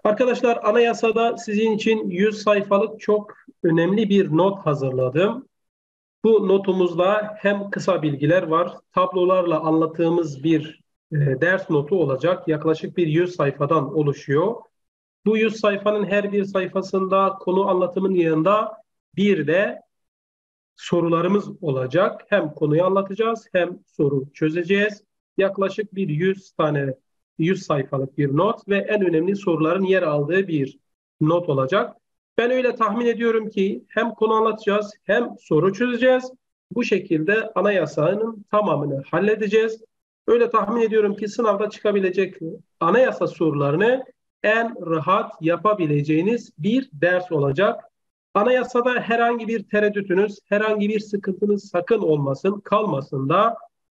Arkadaşlar anayasada sizin için 100 sayfalık çok önemli bir not hazırladım. Bu notumuzda hem kısa bilgiler var, tablolarla anlattığımız bir ders notu olacak. Yaklaşık bir 100 sayfadan oluşuyor. Bu 100 sayfanın her bir sayfasında konu anlatımının yanında bir de sorularımız olacak. Hem konuyu anlatacağız hem soru çözeceğiz. Yaklaşık bir 100 sayfalık bir not ve en önemli soruların yer aldığı bir not olacak. Ben öyle tahmin ediyorum ki hem konu anlatacağız hem soru çözeceğiz. Bu şekilde anayasanın tamamını halledeceğiz. Öyle tahmin ediyorum ki sınavda çıkabilecek anayasa sorularını en rahat yapabileceğiniz bir ders olacak. Anayasada herhangi bir tereddütünüz, herhangi bir sıkıntınız sakın olmasın, kalmasın da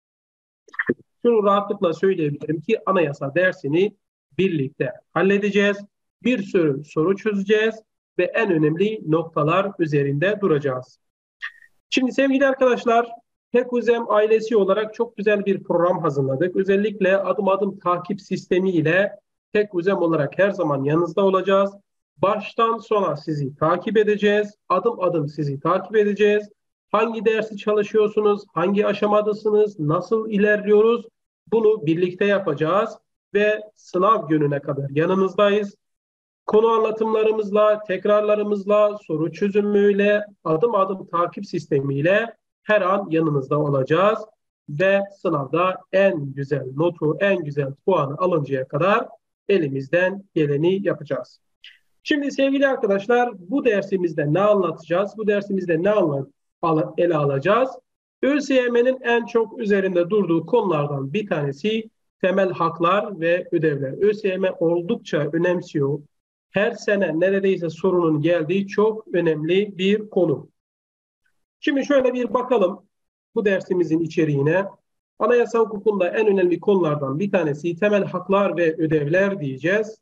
şunu rahatlıkla söyleyebilirim ki anayasa dersini birlikte halledeceğiz. Bir sürü soru çözeceğiz ve en önemli noktalar üzerinde duracağız. Şimdi sevgili arkadaşlar, TEKUZEM ailesi olarak çok güzel bir program hazırladık. Özellikle adım adım takip sistemiyle TEKUZEM olarak her zaman yanınızda olacağız. Baştan sona sizi takip edeceğiz. Adım adım sizi takip edeceğiz. Hangi dersi çalışıyorsunuz? Hangi aşamadasınız? Nasıl ilerliyoruz? Bunu birlikte yapacağız ve sınav gününe kadar yanınızdayız. Konu anlatımlarımızla, tekrarlarımızla, soru çözümüyle, adım adım takip sistemiyle her an yanınızda olacağız ve sınavda en güzel notu, en güzel puanı alıncaya kadar elimizden geleni yapacağız. Şimdi sevgili arkadaşlar, bu dersimizde ne anlatacağız? Bu dersimizde ne ele alacağız? ÖSYM'nin en çok üzerinde durduğu konulardan bir tanesi temel haklar ve ödevler. ÖSYM oldukça önemsiyor. Her sene neredeyse sorunun geldiği çok önemli bir konu. Şimdi şöyle bir bakalım bu dersimizin içeriğine. Anayasa hukukunda en önemli konulardan bir tanesi temel haklar ve ödevler diyeceğiz.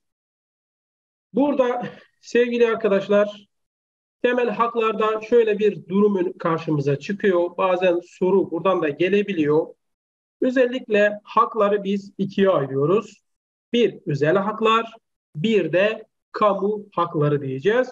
Burada sevgili arkadaşlar temel haklarda şöyle bir durum karşımıza çıkıyor. Bazen soru buradan da gelebiliyor. Özellikle hakları biz ikiye ayırıyoruz. Bir özel haklar, bir de kamu hakları diyeceğiz.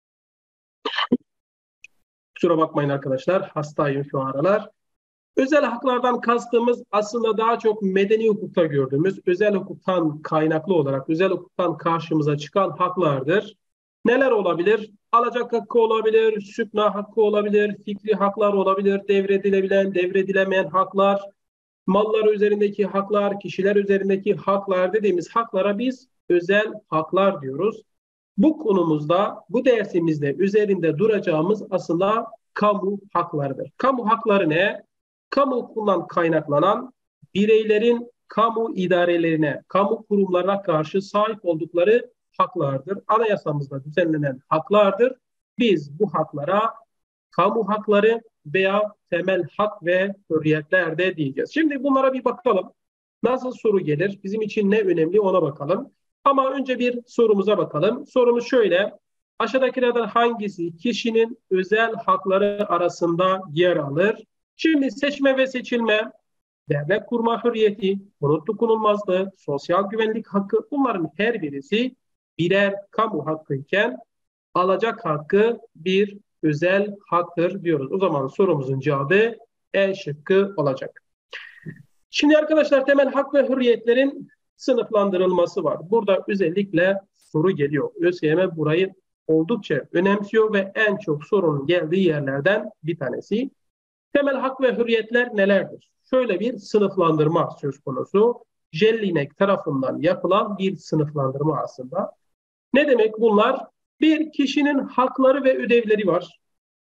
Kusura bakmayın arkadaşlar, hastayım şu aralar. Özel haklardan kastımız aslında daha çok medeni hukukta gördüğümüz özel hukuktan kaynaklı olarak özel hukuktan karşımıza çıkan haklardır. Neler olabilir? Alacak hakkı olabilir, sükna hakkı olabilir, fikri haklar olabilir, devredilebilen, devredilemeyen haklar, mallar üzerindeki haklar, kişiler üzerindeki haklar dediğimiz haklara biz özel haklar diyoruz. Bu konumuzda, bu dersimizde üzerinde duracağımız aslında kamu haklarıdır. Kamu hakları ne? Kamu hukukundan kaynaklanan bireylerin kamu idarelerine, kamu kurumlarına karşı sahip oldukları haklardır. Anayasamızda düzenlenen haklardır. Biz bu haklara kamu hakları veya temel hak ve hürriyetler de diyeceğiz. Şimdi bunlara bir bakalım. Nasıl soru gelir? Bizim için ne önemli ona bakalım. Ama önce bir sorumuza bakalım. Sorumuz şöyle. Aşağıdakilerden hangisi kişinin özel hakları arasında yer alır? Şimdi seçme ve seçilme, devlet kurma hürriyeti, konut dokunulmazlığı, sosyal güvenlik hakkı bunların her birisi birer kamu hakkı iken alacak hakkı bir özel haktır diyoruz. O zaman sorumuzun cevabı E şıkkı olacak. Şimdi arkadaşlar temel hak ve hürriyetlerin sınıflandırılması var. Burada özellikle soru geliyor. ÖSYM burayı oldukça önemsiyor ve en çok sorunun geldiği yerlerden bir tanesi. Temel hak ve hürriyetler nelerdir? Şöyle bir sınıflandırma söz konusu. Jellinek tarafından yapılan bir sınıflandırma aslında. Ne demek bunlar? Bir kişinin hakları ve ödevleri var.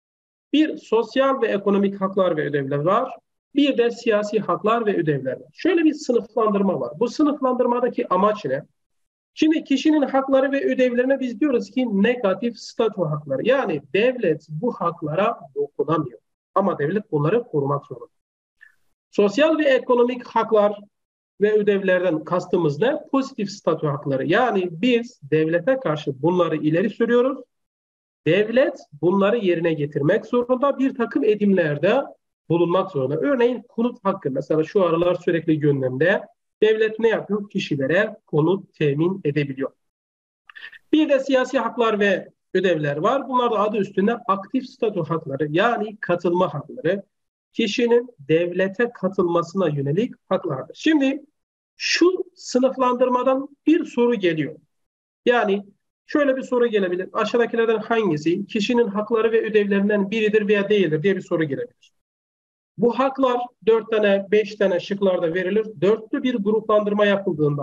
Bir sosyal ve ekonomik haklar ve ödevler var. Bir de siyasi haklar ve ödevler var. Şöyle bir sınıflandırma var. Bu sınıflandırmadaki amaç ne? Şimdi kişinin hakları ve ödevlerine biz diyoruz ki negatif statü hakları. Yani devlet bu haklara dokunamıyor. Ama devlet bunları korumak zorunda. Sosyal ve ekonomik haklar ve ödevlerden kastımız ne? Pozitif statü hakları. Yani biz devlete karşı bunları ileri sürüyoruz. Devlet bunları yerine getirmek zorunda, bir takım edimlerde bulunmak zorunda. Örneğin konut hakkı mesela şu aralar sürekli gündemde. Devlet ne yapıyor? Kişilere konut temin edebiliyor. Bir de siyasi haklar ve ödevler var. Bunlar da adı üstünde aktif statü hakları, yani katılma hakları. Kişinin devlete katılmasına yönelik haklardır. Şimdi şu sınıflandırmadan bir soru geliyor. Yani şöyle bir soru gelebilir. Aşağıdakilerden hangisi kişinin hakları ve ödevlerinden biridir veya değildir diye bir soru gelebilir. Bu haklar 4 tane, 5 tane şıklarda verilir. Dörtlü bir gruplandırma yapıldığında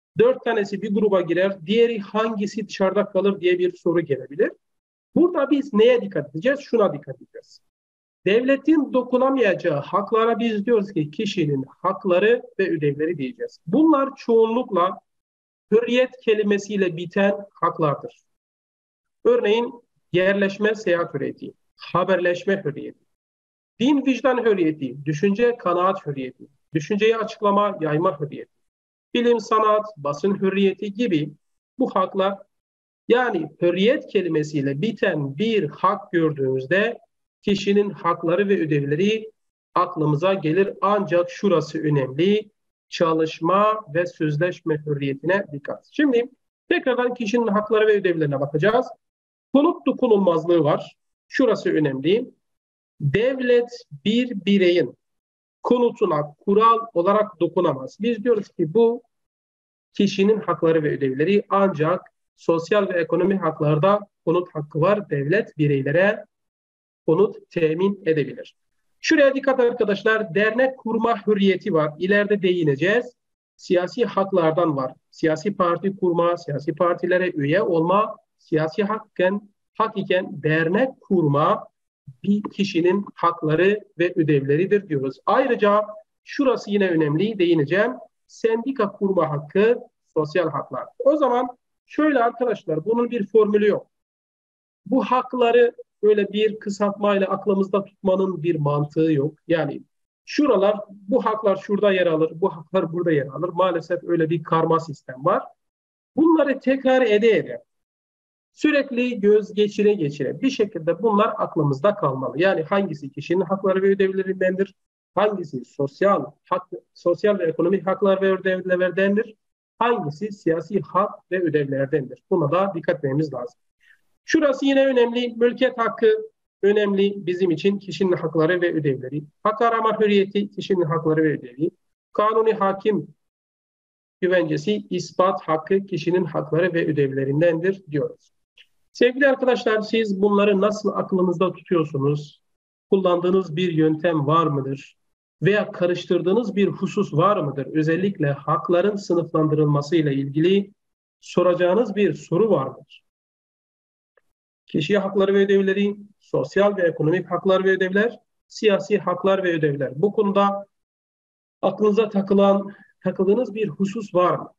4 tanesi bir gruba girer, diğeri hangisi dışarıda kalır diye bir soru gelebilir. Burada biz neye dikkat edeceğiz? Şuna dikkat edeceğiz. Devletin dokunamayacağı haklara biz diyoruz ki kişinin hakları ve ödevleri diyeceğiz. Bunlar çoğunlukla hürriyet kelimesiyle biten haklardır. Örneğin yerleşme, seyahat hürriyeti, haberleşme hürriyeti, din vicdan hürriyeti, düşünce kanaat hürriyeti, düşünceyi açıklama, yayma hürriyeti, bilim, sanat, basın hürriyeti gibi bu haklar, yani hürriyet kelimesiyle biten bir hak gördüğümüzde kişinin hakları ve ödevleri aklımıza gelir. Ancak şurası önemli: çalışma ve sözleşme hürriyetine dikkat. Şimdi tekrardan kişinin hakları ve ödevlerine bakacağız. Konut dokunulmazlığı var. Şurası önemli. Devlet bir bireyin konutuna kural olarak dokunamaz. Biz diyoruz ki bu kişinin hakları ve ödevleri, ancak sosyal ve ekonomik haklarda konut hakkı var. Devlet bireylere konut temin edebilir. Şuraya dikkat arkadaşlar. Dernek kurma hürriyeti var. İleride değineceğiz. Siyasi haklardan var. Siyasi parti kurma, siyasi partilere üye olma, siyasi hak iken dernek kurma bir kişinin hakları ve ödevleridir diyoruz. Ayrıca şurası yine önemli, değineceğim. Sendika kurma hakkı, sosyal haklar. O zaman şöyle arkadaşlar, bunun bir formülü yok. Bu hakları böyle bir kısaltmayla aklımızda tutmanın bir mantığı yok. Yani şuralar, bu haklar şurada yer alır, bu haklar burada yer alır. Maalesef öyle bir karma sistem var. Bunları tekrar ede sürekli göz geçire bir şekilde bunlar aklımızda kalmalı. Yani hangisi kişinin hakları ve ödevlerindendir, hangisi sosyal ve ekonomik haklar ve ödevlerdendir, hangisi siyasi hak ve ödevlerdendir. Buna da dikkat etmemiz lazım. Şurası yine önemli. Mülkiyet hakkı önemli bizim için, kişinin hakları ve ödevleri. Hak arama hürriyeti, kişinin hakları ve ödevi. Kanuni hakim güvencesi, ispat hakkı kişinin hakları ve ödevlerindendir diyoruz. Sevgili arkadaşlar, siz bunları nasıl aklınızda tutuyorsunuz? Kullandığınız bir yöntem var mıdır? Veya karıştırdığınız bir husus var mıdır? Özellikle hakların sınıflandırılması ile ilgili soracağınız bir soru var mıdır? Kişi hakları ve ödevleri, sosyal ve ekonomik haklar ve ödevler, siyasi haklar ve ödevler. Bu konuda aklınıza takıldığınız bir husus var mı?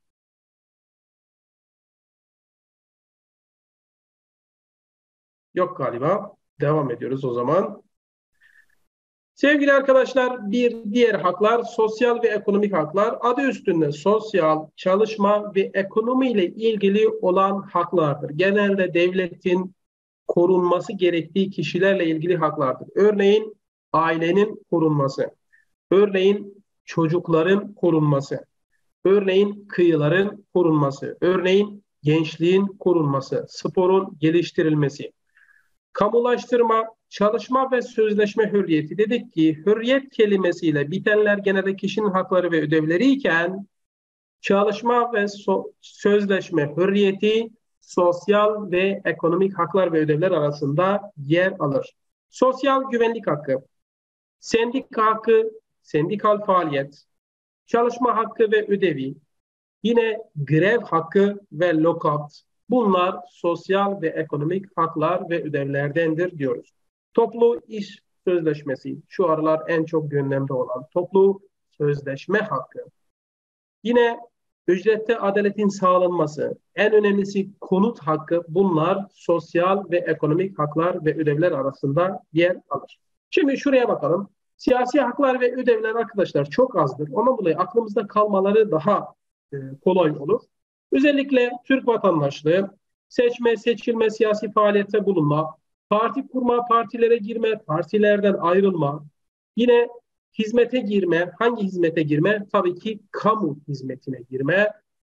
Yok galiba. Devam ediyoruz o zaman. Sevgili arkadaşlar, bir diğer haklar sosyal ve ekonomik haklar. Adı üstünde sosyal, çalışma ve ekonomi ile ilgili olan haklardır. Genelde devletin korunması gerektiği kişilerle ilgili haklardır. Örneğin ailenin korunması, örneğin çocukların korunması, örneğin kıyıların korunması, örneğin gençliğin korunması, sporun geliştirilmesi. Kamulaştırma, çalışma ve sözleşme hürriyeti. Dedik ki hürriyet kelimesiyle bitenler genelde kişinin hakları ve ödevleri iken çalışma ve sözleşme hürriyeti sosyal ve ekonomik haklar ve ödevler arasında yer alır. Sosyal güvenlik hakkı, sendika hakkı, sendikal faaliyet, çalışma hakkı ve ödevi, yine grev hakkı ve lockout. Bunlar sosyal ve ekonomik haklar ve ödevlerdendir diyoruz. Toplu iş sözleşmesi, şu aralar en çok gündemde olan toplu sözleşme hakkı. Yine ücrette adaletin sağlanması, en önemlisi konut hakkı, bunlar sosyal ve ekonomik haklar ve ödevler arasında yer alır. Şimdi şuraya bakalım. Siyasi haklar ve ödevler arkadaşlar çok azdır. Ondan dolayı aklımızda kalmaları daha kolay olur. Özellikle Türk vatandaşlığı, seçme, seçilme, siyasi faaliyette bulunma, parti kurma, partilere girme, partilerden ayrılma, yine hizmete girme. Hangi hizmete girme? Tabii ki kamu hizmetine girme.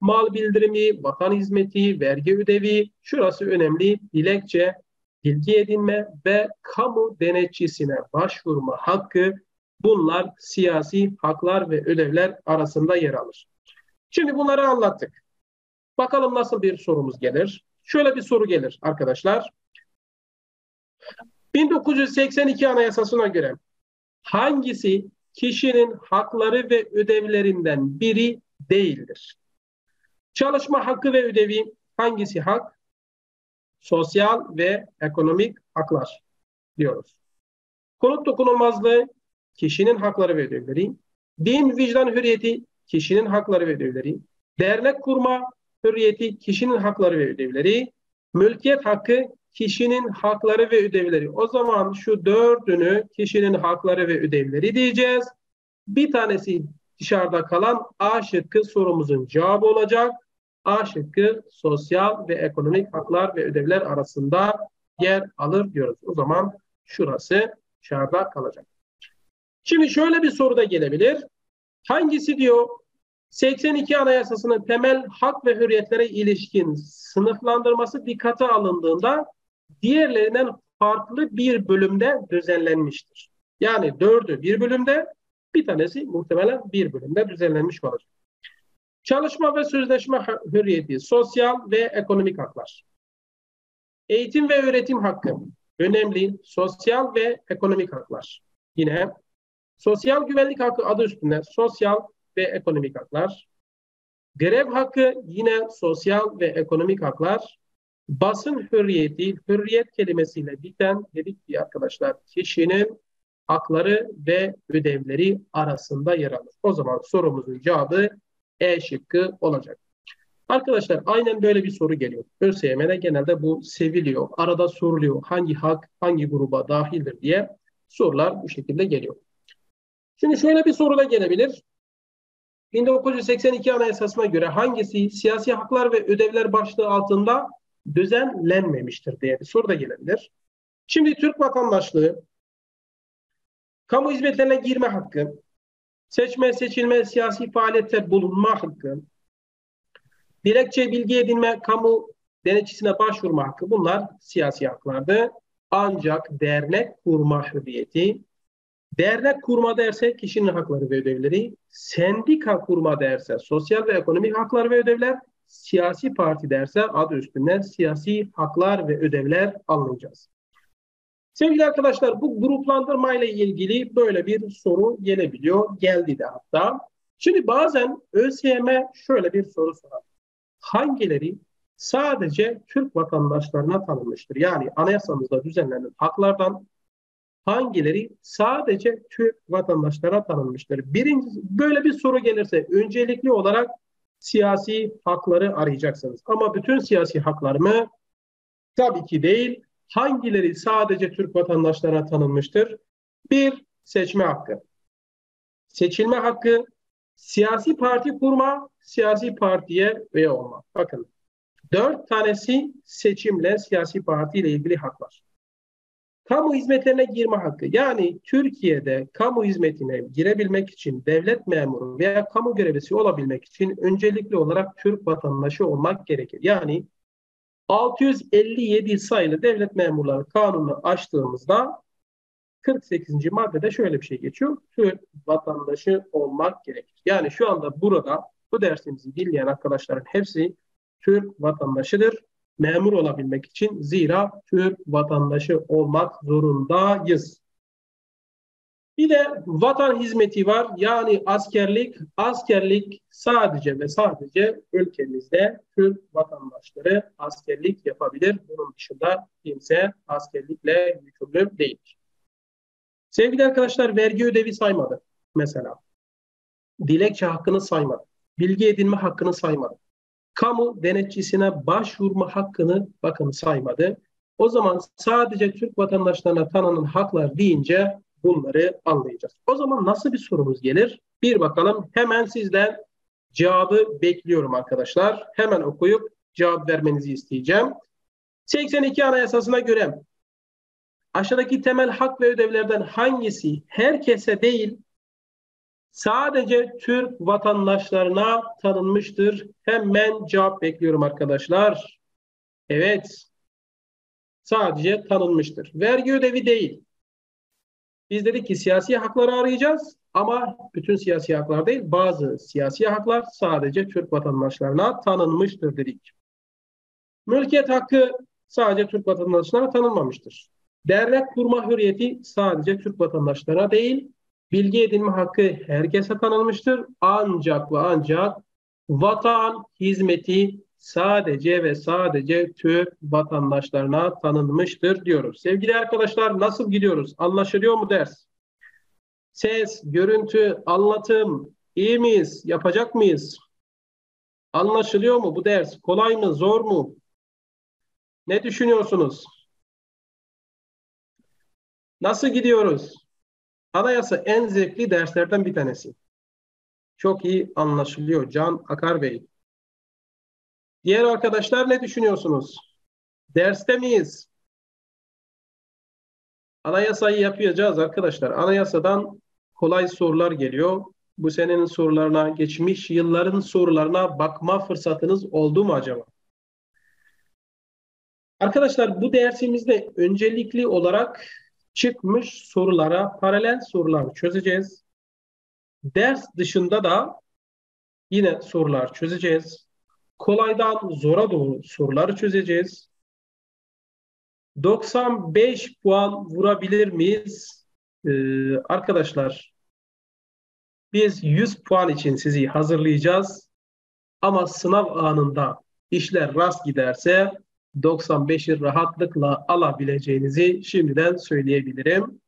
mal bildirimi, vatan hizmeti, vergi ödevi, şurası önemli, dilekçe, bilgi edinme ve kamu denetçisine başvurma hakkı, bunlar siyasi haklar ve ödevler arasında yer alır. Şimdi bunları anlattık. Bakalım nasıl bir sorumuz gelir? Şöyle bir soru gelir arkadaşlar. 1982 Anayasası'na göre hangisi kişinin hakları ve ödevlerinden biri değildir? Çalışma hakkı ve ödevi hangisi hak? Sosyal ve ekonomik haklar diyoruz. Konut dokunulmazlığı kişinin hakları ve ödevleri. Din, vicdan hürriyeti kişinin hakları ve ödevleri. Dernek kurma hürriyeti kişinin hakları ve ödevleri. Mülkiyet hakkı kişinin hakları ve ödevleri. O zaman şu dördünü kişinin hakları ve ödevleri diyeceğiz. Bir tanesi dışarıda kalan A şıkkı sorumuzun cevabı olacak. A şıkkı sosyal ve ekonomik haklar ve ödevler arasında yer alır diyoruz. O zaman şurası dışarıda kalacak. Şimdi şöyle bir soru da gelebilir. Hangisi diyor 82 Anayasası'nın temel hak ve hürriyetlere ilişkin sınıflandırması dikkate alındığında diğerlerinden farklı bir bölümde düzenlenmiştir. Yani dördü bir bölümde, bir tanesi muhtemelen bir bölümde düzenlenmiş olacak. Çalışma ve sözleşme hürriyeti, sosyal ve ekonomik haklar. Eğitim ve öğretim hakkı, önemli sosyal ve ekonomik haklar. Yine sosyal güvenlik hakkı adı üstünde sosyal ve ekonomik haklar. Grev hakkı yine sosyal ve ekonomik haklar. Basın hürriyeti, hürriyet kelimesiyle biten dedik ki arkadaşlar kişinin hakları ve ödevleri arasında yer alır. O zaman sorumuzun cevabı E şıkkı olacak. Arkadaşlar aynen böyle bir soru geliyor. ÖSYM'de genelde bu seviliyor. Arada soruluyor. Hangi hak hangi gruba dahildir diye sorular bu şekilde geliyor. Şimdi şöyle bir soru da gelebilir. 1982 Anayasası'na göre hangisi siyasi haklar ve ödevler başlığı altında düzenlenmemiştir diye bir soru da gelebilir. Şimdi Türk vatandaşlığı, kamu hizmetlerine girme hakkı, seçme, seçilme, siyasi faaliyette bulunma hakkı, dilekçe, bilgi edinme, kamu denetçisine başvurma hakkı, bunlar siyasi haklardı. Ancak dernek kurma hürriyeti, dernek kurma derse kişinin hakları ve ödevleri, sendika kurma derse sosyal ve ekonomik haklar ve ödevler, siyasi parti derse adı üstünde siyasi haklar ve ödevler anlayacağız. Sevgili arkadaşlar bu gruplandırma ile ilgili böyle bir soru gelebiliyor. Geldi de hatta. Şimdi bazen ÖSYM şöyle bir soru sorar. Hangileri sadece Türk vatandaşlarına tanınmıştır? Yani anayasamızda düzenlenen haklardan hangileri sadece Türk vatandaşlara tanınmıştır? Birincisi, böyle bir soru gelirse öncelikli olarak siyasi hakları arayacaksınız. Ama bütün siyasi haklar mı? Tabii ki değil. Hangileri sadece Türk vatandaşlarına tanınmıştır? Bir, seçme hakkı. Seçilme hakkı, siyasi parti kurma, siyasi partiye üye olma. Bakın, 4 tanesi seçimle, siyasi partiyle ilgili haklar. Kamu hizmetlerine girme hakkı. Yani Türkiye'de kamu hizmetine girebilmek için devlet memuru veya kamu görevlisi olabilmek için öncelikli olarak Türk vatandaşı olmak gerekir. Yani 657 sayılı devlet memurları kanunu açtığımızda 48. maddede şöyle bir şey geçiyor. Türk vatandaşı olmak gerekir. Yani şu anda burada bu dersimizi dinleyen arkadaşların hepsi Türk vatandaşıdır. Memur olabilmek için zira Türk vatandaşı olmak zorundayız. Bir de vatan hizmeti var. Yani askerlik. Askerlik sadece ve sadece ülkemizde Türk vatandaşları askerlik yapabilir. Bunun dışında kimse askerlikle yükümlü değil. Sevgili arkadaşlar vergi ödevi saymadı mesela. Dilekçe hakkını saymadı. Bilgi edinme hakkını saymadı. Kamu denetçisine başvurma hakkını bakın saymadı. O zaman sadece Türk vatandaşlarına tanınan haklar deyince bunları anlayacağız. O zaman nasıl bir sorumuz gelir? Bir bakalım. Hemen sizden cevabı bekliyorum arkadaşlar. Hemen okuyup cevap vermenizi isteyeceğim. 82 Anayasası'na göre aşağıdaki temel hak ve ödevlerden hangisi herkese değil sadece Türk vatandaşlarına tanınmıştır. Hemen cevap bekliyorum arkadaşlar. Evet, sadece tanınmıştır. Vergi ödevi değil. Biz dedik ki siyasi hakları arayacağız ama bütün siyasi haklar değil, bazı siyasi haklar sadece Türk vatandaşlarına tanınmıştır dedik. Mülkiyet hakkı sadece Türk vatandaşlarına tanınmamıştır. Dernek kurma hürriyeti sadece Türk vatandaşlarına değil, bilgi edinme hakkı herkese tanınmıştır. Ancak ve ancak vatan hizmeti sadece ve sadece Türk vatandaşlarına tanınmıştır diyoruz. Sevgili arkadaşlar, nasıl gidiyoruz? Anlaşılıyor mu ders? Ses, görüntü, anlatım, iyi miyiz? Yapacak mıyız? Anlaşılıyor mu bu ders? Kolay mı, zor mu? Ne düşünüyorsunuz? Nasıl gidiyoruz? Anayasa en zevkli derslerden bir tanesi. Çok iyi anlaşılıyor Can Akar Bey. Diğer arkadaşlar ne düşünüyorsunuz? Derste miyiz? Anayasayı yapacağız arkadaşlar. Anayasadan kolay sorular geliyor. Bu senenin sorularına, geçmiş yılların sorularına bakma fırsatınız oldu mu acaba? Arkadaşlar bu dersimizde öncelikli olarak çıkmış sorulara paralel sorular çözeceğiz. Ders dışında da yine sorular çözeceğiz. Kolaydan zora doğru soruları çözeceğiz. 95 puan vurabilir miyiz? Arkadaşlar biz 100 puan için sizi hazırlayacağız. Ama sınav anında işler rast giderse 95'i rahatlıkla alabileceğinizi şimdiden söyleyebilirim.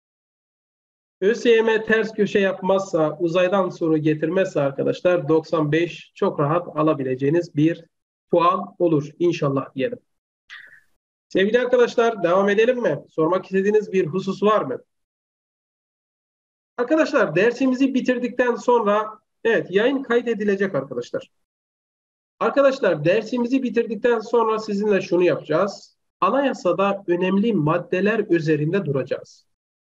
ÖSYM ters köşe yapmazsa, uzaydan soru getirmezse arkadaşlar 95 çok rahat alabileceğiniz bir puan olur inşallah diyelim. Sevgili arkadaşlar devam edelim mi? Sormak istediğiniz bir husus var mı? Arkadaşlar dersimizi bitirdikten sonra evet yayın kaydedilecek arkadaşlar. Arkadaşlar dersimizi bitirdikten sonra sizinle şunu yapacağız. Anayasada önemli maddeler üzerinde duracağız.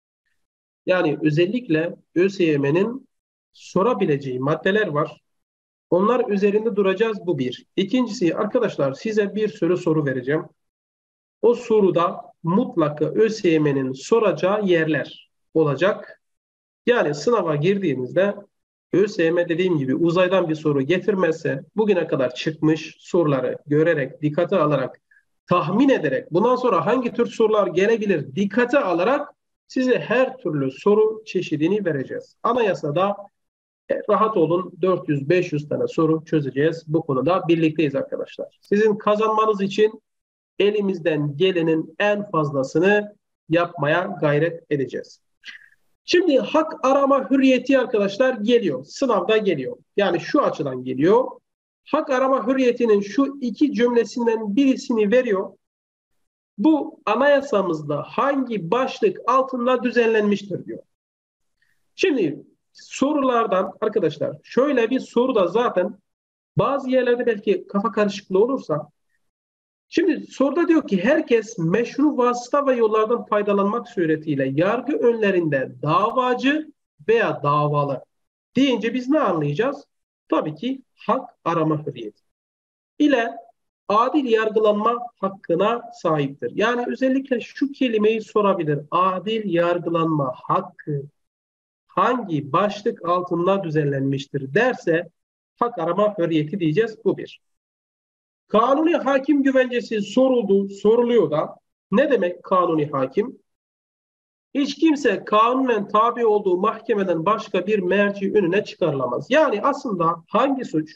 Yani özellikle ÖSYM'nin sorabileceği maddeler var. Onlar üzerinde duracağız, bu bir. İkincisi arkadaşlar size bir sürü soru vereceğim. O soruda mutlaka ÖSYM'nin soracağı yerler olacak. Yani sınava girdiğimizde ÖSYM dediğim gibi uzaydan bir soru getirmezse bugüne kadar çıkmış soruları görerek, dikkate alarak, tahmin ederek bundan sonra hangi tür sorular gelebilir dikkate alarak size her türlü soru çeşidini vereceğiz. Anayasada rahat olun 400-500 tane soru çözeceğiz. Bu konuda birlikteyiz arkadaşlar. Sizin kazanmanız için elimizden gelenin en fazlasını yapmaya gayret edeceğiz. Şimdi hak arama hürriyeti arkadaşlar geliyor. Sınavda geliyor. Yani şu açıdan geliyor. Hak arama hürriyetinin şu iki cümlesinden birisini veriyor. Bu anayasamızda hangi başlık altında düzenlenmiştir diyor. Şimdi sorulardan arkadaşlar şöyle bir soru da zaten bazı yerlerde belki kafa karışıklığı olursa, şimdi soruda diyor ki herkes meşru vasıta ve yollardan faydalanmak suretiyle yargı önlerinde davacı veya davalı deyince biz ne anlayacağız? Tabii ki hak arama hürriyeti ile adil yargılanma hakkına sahiptir. Yani özellikle şu kelimeyi sorabilir. Adil yargılanma hakkı hangi başlık altında düzenlenmiştir derse hak arama hürriyeti diyeceğiz. Bu bir. Kanuni hakim güvencesi soruluyor da ne demek kanuni hakim? Hiç kimse kanunen tabi olduğu mahkemeden başka bir merci önüne çıkarılamaz. Yani aslında hangi suç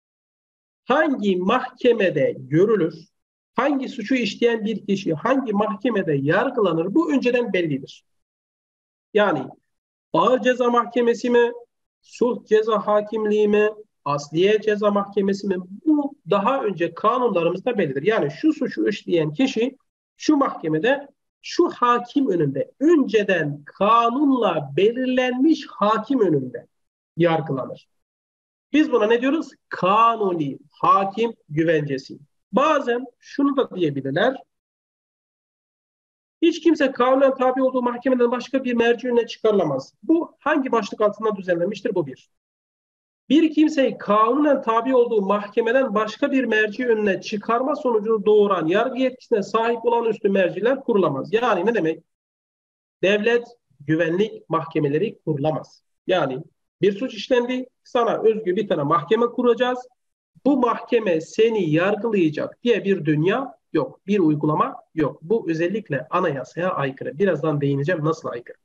hangi mahkemede görülür, hangi suçu işleyen bir kişi hangi mahkemede yargılanır bu önceden bellidir. Yani ağır ceza mahkemesi mi, sulh ceza hakimliği mi, asliye ceza mahkemesi mi, bu daha önce kanunlarımızda bellidir. Yani şu suçu işleyen kişi şu mahkemede şu hakim önünde önceden kanunla belirlenmiş hakim önünde yargılanır. Biz buna ne diyoruz? Kanuni hakim güvencesi. Bazen şunu da diyebilirler. Hiç kimse kanunen tabi olduğu mahkemeden başka bir merci önüne çıkarılamaz. Bu hangi başlık altında düzenlenmiştir? Bu bir. Bir kimseyi kanunen tabi olduğu mahkemeden başka bir merci önüne çıkarma sonucunu doğuran yargı yetkisine sahip olan üstü merciler kurulamaz. Yani ne demek? Devlet güvenlik mahkemeleri kurulamaz. Yani bir suç işlendi, sana özgü bir tane mahkeme kuracağız. Bu mahkeme seni yargılayacak diye bir dünya yok. Bir uygulama yok. Bu özellikle anayasaya aykırı. Birazdan değineceğim nasıl aykırı.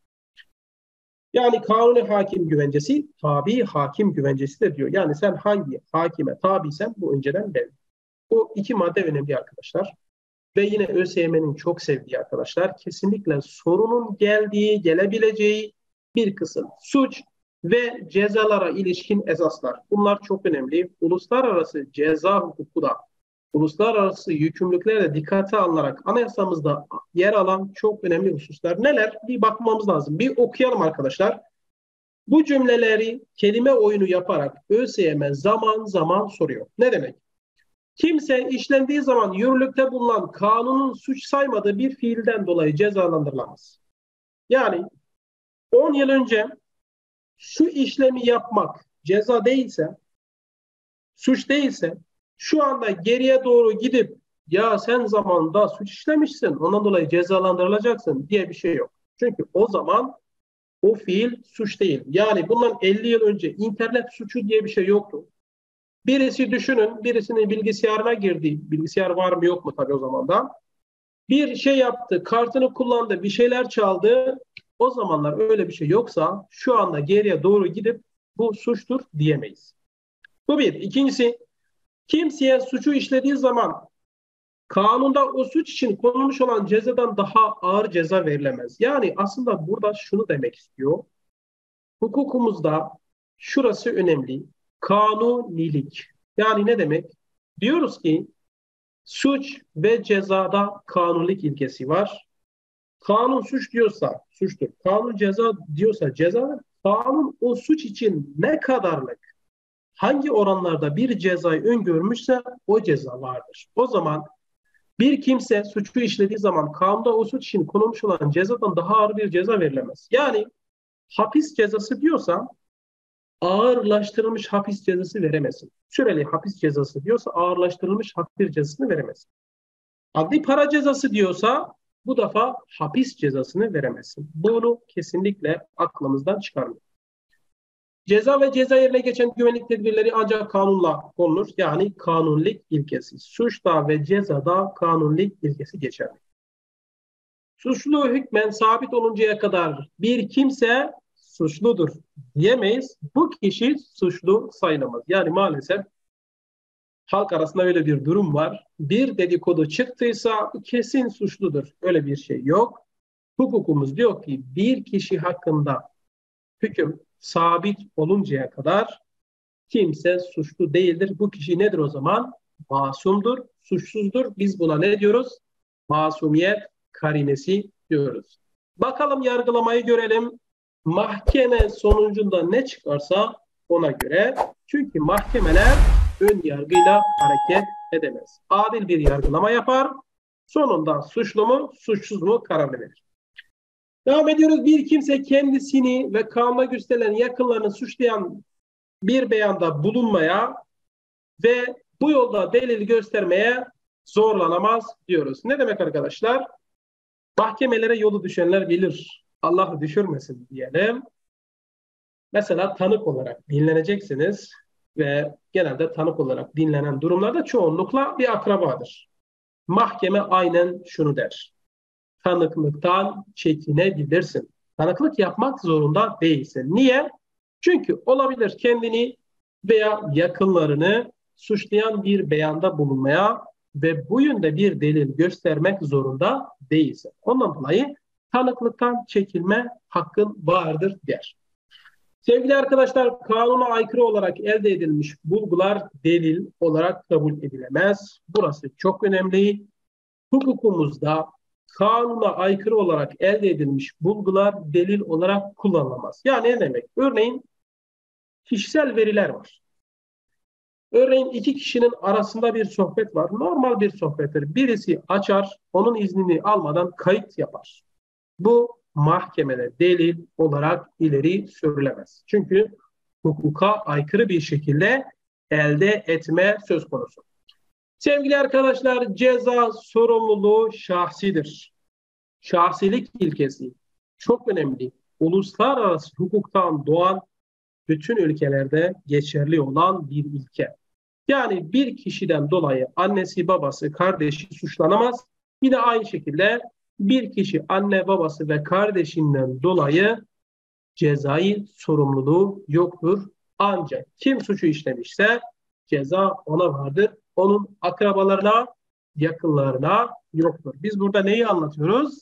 Yani kanuni hakim güvencesi, tabi hakim güvencesi de diyor. Yani sen hangi hakime tabiysen bu önceden belli. Bu iki madde önemli arkadaşlar. Ve yine ÖSYM'nin çok sevdiği arkadaşlar kesinlikle sorunun geldiği, gelebileceği bir kısım suç ve cezalara ilişkin esaslar. Bunlar çok önemli. Uluslararası ceza hukuku da, uluslararası yükümlülükler de dikkate alınarak anayasamızda yer alan çok önemli hususlar. Neler? Bir bakmamız lazım. Bir okuyalım arkadaşlar. Bu cümleleri kelime oyunu yaparak ÖSYM zaman zaman soruyor. Ne demek? Kimse işlendiği zaman yürürlükte bulunan kanunun suç saymadığı bir fiilden dolayı cezalandırılamaz. Yani 10 yıl önce şu işlemi yapmak ceza değilse, suç değilse, şu anda geriye doğru gidip ya sen zamanında suç işlemişsin, ondan dolayı cezalandırılacaksın diye bir şey yok. Çünkü o zaman o fiil suç değil. Yani bundan 50 yıl önce internet suçu diye bir şey yoktu. Birisi düşünün, birisinin bilgisayarına girdi. Bilgisayar var mı yok mu tabii o zaman da. Bir şey yaptı, kartını kullandı, bir şeyler çaldı. O zamanlar öyle bir şey yoksa şu anda geriye doğru gidip bu suçtur diyemeyiz. Bu bir. İkincisi, kimseye suçu işlediği zaman kanunda o suç için konulmuş olan cezadan daha ağır ceza verilemez. Yani aslında burada şunu demek istiyor. Hukukumuzda şurası önemli. Kanunilik. Yani ne demek? Diyoruz ki suç ve cezada kanunlik ilkesi var. Kanun suç diyorsa suçtur. Kanun ceza diyorsa ceza. Kanun o suç için ne kadarlık, hangi oranlarda bir cezayı öngörmüşse o ceza vardır. O zaman bir kimse suçu işlediği zaman kanunda o suç için konulmuş olan cezadan daha ağır bir ceza verilemez. Yani hapis cezası diyorsa ağırlaştırılmış hapis cezası veremezsin. Süreli hapis cezası diyorsa ağırlaştırılmış hapis cezasını veremezsin. Adli para cezası diyorsa bu defa hapis cezasını veremezsin. Bunu kesinlikle aklımızdan çıkarmayın. Ceza ve ceza yerine geçen güvenlik tedbirleri ancak kanunla konulur. Yani kanunlik ilkesi. Suçta ve cezada kanunlik ilkesi geçerli. Suçlu hükmen sabit oluncaya kadar bir kimse suçludur diyemeyiz. Bu kişi suçlu sayılamaz. Yani maalesef halk arasında öyle bir durum var. Bir dedikodu çıktıysa kesin suçludur. Öyle bir şey yok. Hukukumuz diyor ki bir kişi hakkında hüküm sabit oluncaya kadar kimse suçlu değildir. Bu kişi nedir o zaman? Masumdur, suçsuzdur. Biz buna ne diyoruz? Masumiyet karinesi diyoruz. Bakalım yargılamayı görelim. Mahkeme sonucunda ne çıkarsa ona göre. Çünkü mahkemeler ön yargıyla hareket edemez. Adil bir yargılama yapar. Sonunda suçlu mu, suçsuz mu kararını verir. Devam ediyoruz. Bir kimse kendisini ve kanuna gösterilen yakınlarını suçlayan bir beyanda bulunmaya ve bu yolda delil göstermeye zorlanamaz diyoruz. Ne demek arkadaşlar? Mahkemelere yolu düşenler bilir. Allah düşürmesin diyelim. Mesela tanık olarak dinleneceksiniz ve genelde tanık olarak dinlenen durumlarda çoğunlukla bir akrabadır. Mahkeme aynen şunu der. Tanıklıktan çekinebilirsin. Tanıklık yapmak zorunda değilsin. Niye? Çünkü olabilir kendini veya yakınlarını suçlayan bir beyanda bulunmaya ve bu yönde bir delil göstermek zorunda değilsin. Ondan dolayı tanıklıktan çekilme hakkın vardır der. Sevgili arkadaşlar, kanuna aykırı olarak elde edilmiş bulgular delil olarak kabul edilemez. Burası çok önemli. Hukukumuzda kanuna aykırı olarak elde edilmiş bulgular delil olarak kullanılamaz. Yani ne demek? Örneğin kişisel veriler var. Örneğin iki kişinin arasında bir sohbet var. Normal bir sohbettir. Birisi açar, onun iznini almadan kayıt yapar. Bu mahkemede delil olarak ileri sürülemez. Çünkü hukuka aykırı bir şekilde elde etme söz konusu. Sevgili arkadaşlar, ceza sorumluluğu şahsidir. Şahsilik ilkesi çok önemli. Uluslararası hukuktan doğan, bütün ülkelerde geçerli olan bir ilke. Yani bir kişiden dolayı annesi, babası, kardeşi suçlanamaz. Yine aynı şekilde bir kişi anne, babası ve kardeşinden dolayı cezai sorumluluğu yoktur. Ancak kim suçu işlemişse ceza ona vardır. Onun akrabalarına, yakınlarına yoktur. Biz burada neyi anlatıyoruz?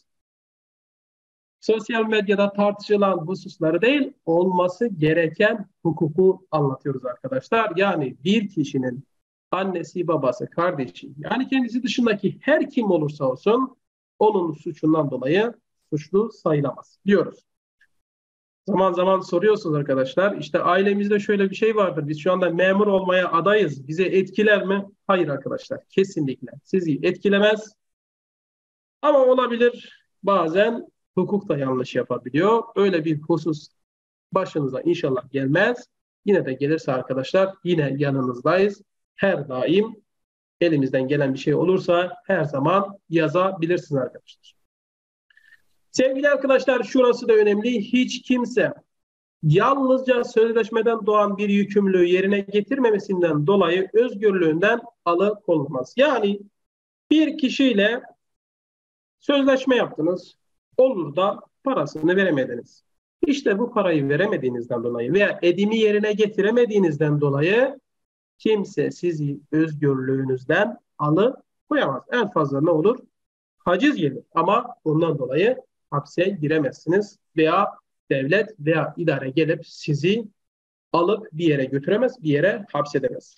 Sosyal medyada tartışılan hususları değil, olması gereken hukuku anlatıyoruz arkadaşlar. Yani bir kişinin annesi, babası, kardeşi, yani kendisi dışındaki her kim olursa olsun onun suçundan dolayı suçlu sayılamaz diyoruz. Zaman zaman soruyorsunuz arkadaşlar, işte ailemizde şöyle bir şey vardır, biz şu anda memur olmaya adayız, bize etkiler mi? Hayır arkadaşlar, kesinlikle sizi etkilemez. Ama olabilir, bazen hukuk da yanlış yapabiliyor. Öyle bir husus başınıza inşallah gelmez. Yine de gelirse arkadaşlar yine yanınızdayız. Her daim elimizden gelen bir şey olursa her zaman yazabilirsiniz arkadaşlar. Sevgili arkadaşlar, şurası da önemli. Hiç kimse yalnızca sözleşmeden doğan bir yükümlülüğü yerine getirmemesinden dolayı özgürlüğünden alıkonulmaz. Yani bir kişiyle sözleşme yaptınız. Olur da parasını veremediniz. İşte bu parayı veremediğinizden dolayı veya edimi yerine getiremediğinizden dolayı kimse sizi özgürlüğünüzden alıkoyamaz. En fazla ne olur? Haciz gelir. Ama bundan dolayı hapse giremezsiniz veya devlet veya idare gelip sizi alıp bir yere götüremez, bir yere hapsedemez.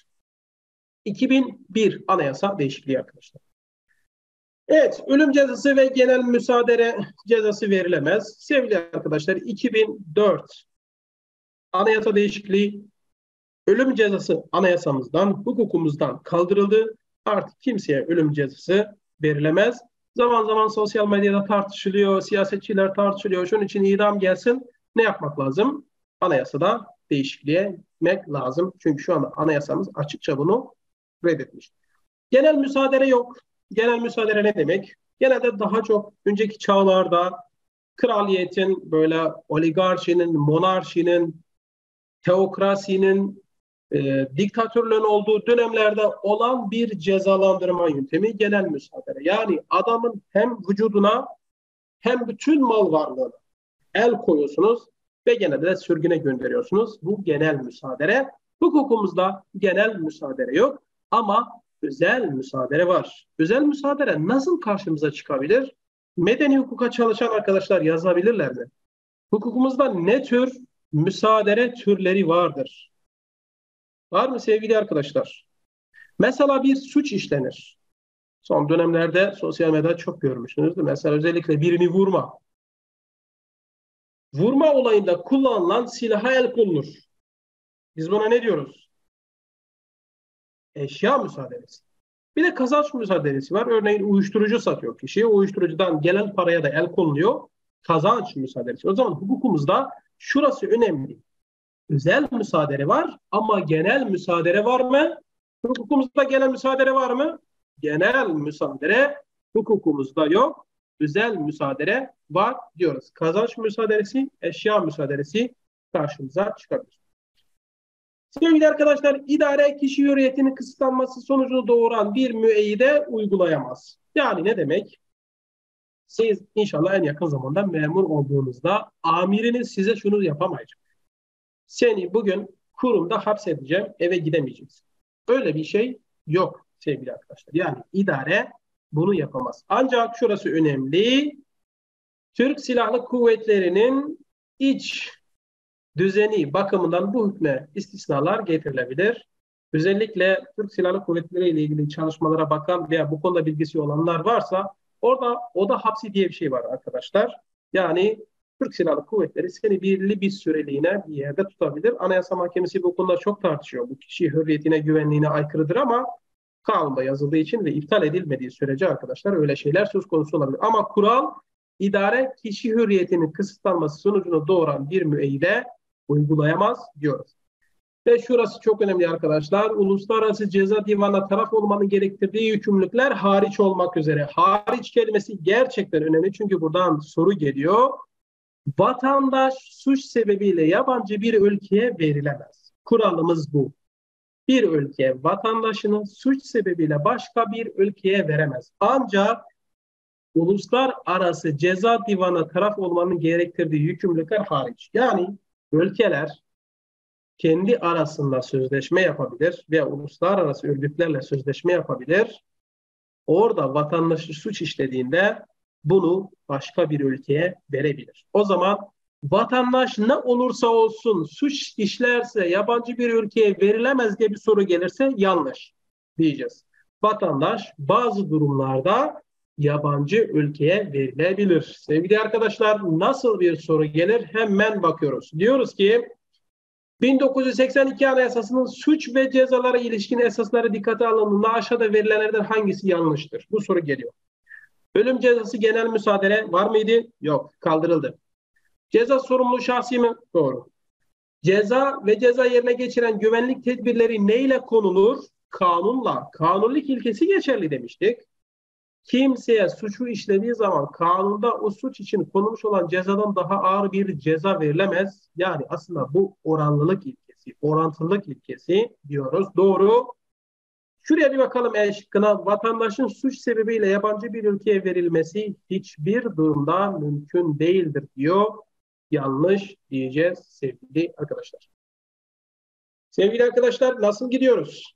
2001 Anayasa değişikliği arkadaşlar. Evet, ölüm cezası ve genel müsaade cezası verilemez. Sevgili arkadaşlar, 2004 Anayasa değişikliği, ölüm cezası anayasamızdan, hukukumuzdan kaldırıldı. Artık kimseye ölüm cezası verilemez. Zaman zaman sosyal medyada tartışılıyor, siyasetçiler tartışılıyor. Şunun için idam gelsin. Ne yapmak lazım? Anayasada değişikliğe gitmek lazım. Çünkü şu anda anayasamız açıkça bunu reddetmiş. Genel müsaade yok. Genel müsaade ne demek? Genelde daha çok önceki çağlarda kraliyetin, böyle oligarşinin, monarşinin, teokrasinin, diktatörlüğün olduğu dönemlerde olan bir cezalandırma yöntemi genel müsaade. Yani adamın hem vücuduna hem bütün mal varlığına el koyuyorsunuz ve genelde de sürgüne gönderiyorsunuz. Bu genel müsaade. Hukukumuzda genel müsaade yok ama özel müsaade var. Özel müsaade nasıl karşımıza çıkabilir? Medeni hukuka çalışan arkadaşlar yazabilirler mi? Hukukumuzda ne tür müsaade türleri vardır? Var mı sevgili arkadaşlar? Mesela bir suç işlenir. Son dönemlerde sosyal medyada çok görmüşsünüzdür. Mesela özellikle birini vurma. Vurma olayında kullanılan silaha el konulur. Biz buna ne diyoruz? Eşya müsaadesi. Bir de kazanç müsaadesi var. Örneğin uyuşturucu satıyor kişi. Uyuşturucudan gelen paraya da el konuluyor. Kazanç müsaadesi. O zaman hukukumuzda şurası önemli. Özel müsaade var ama genel müsaade var mı? Hukukumuzda genel müsaade var mı? Genel müsaade hukukumuzda yok. Özel müsaade var diyoruz. Kazanç müsaadesi, eşya müsaadesi karşımıza çıkabilir. Sevgili arkadaşlar, idare kişi hürriyetinin kısıtlanması sonucunu doğuran bir müeyyide uygulayamaz. Yani ne demek? Siz inşallah en yakın zamanda memur olduğunuzda amiriniz size şunu yapamayacak. Seni bugün kurumda hapsedeceğim, eve gidemeyeceksin. Öyle bir şey yok sevgili arkadaşlar. Yani idare bunu yapamaz. Ancak şurası önemli. Türk Silahlı Kuvvetleri'nin iç düzeni bakımından bu hükme istisnalar getirilebilir. Özellikle Türk Silahlı Kuvvetleri ile ilgili çalışmalara bakan veya bu konuda bilgisi olanlar varsa orada oda hapsi diye bir şey var arkadaşlar. Yani Türk Silahlı Kuvvetleri seni belirli bir süreliğine bir yerde tutabilir. Anayasa Mahkemesi bu konuda çok tartışıyor. Bu kişi hürriyetine, güvenliğine aykırıdır ama kanunda yazıldığı için ve iptal edilmediği sürece arkadaşlar öyle şeyler söz konusu olabilir. Ama kural idare kişi hürriyetinin kısıtlanması sonucunu doğuran bir müeyyide uygulayamaz diyoruz. Ve şurası çok önemli arkadaşlar. Uluslararası Ceza Divanı'na taraf olmanın gerektirdiği yükümlülükler hariç olmak üzere. Hariç kelimesi gerçekten önemli çünkü buradan soru geliyor. Vatandaş suç sebebiyle yabancı bir ülkeye verilemez. Kuralımız bu. Bir ülke vatandaşını suç sebebiyle başka bir ülkeye veremez. Ancak uluslararası ceza divanına taraf olmanın gerektirdiği yükümlülükler hariç. Yani ülkeler kendi arasında sözleşme yapabilir ve uluslararası örgütlerle sözleşme yapabilir. Orada vatandaşı suç işlediğinde bunu başka bir ülkeye verebilir. O zaman vatandaş ne olursa olsun suç işlerse yabancı bir ülkeye verilemez diye bir soru gelirse yanlış diyeceğiz. Vatandaş bazı durumlarda yabancı ülkeye verilebilir. Sevgili arkadaşlar nasıl bir soru gelir hemen bakıyoruz. Diyoruz ki 1982 Anayasası'nın suç ve cezalara ilişkin esasları dikkate alındığında aşağıda verilenlerden hangisi yanlıştır? Bu soru geliyor. Ölüm cezası genel müsaade var mıydı? Yok, kaldırıldı. Ceza sorumluluğu şahsi mi? Doğru. Ceza ve ceza yerine geçiren güvenlik tedbirleri neyle konulur? Kanunla. Kanunluk ilkesi geçerli demiştik. Kimseye suçu işlediği zaman kanunda o suç için konulmuş olan cezadan daha ağır bir ceza verilemez. Yani aslında bu oranlılık ilkesi, orantılılık ilkesi diyoruz. Doğru. Şuraya bir bakalım E şıkkına. Vatandaşın suç sebebiyle yabancı bir ülkeye verilmesi hiçbir durumda mümkün değildir diyor. Yanlış diyeceğiz sevgili arkadaşlar. Sevgili arkadaşlar nasıl gidiyoruz?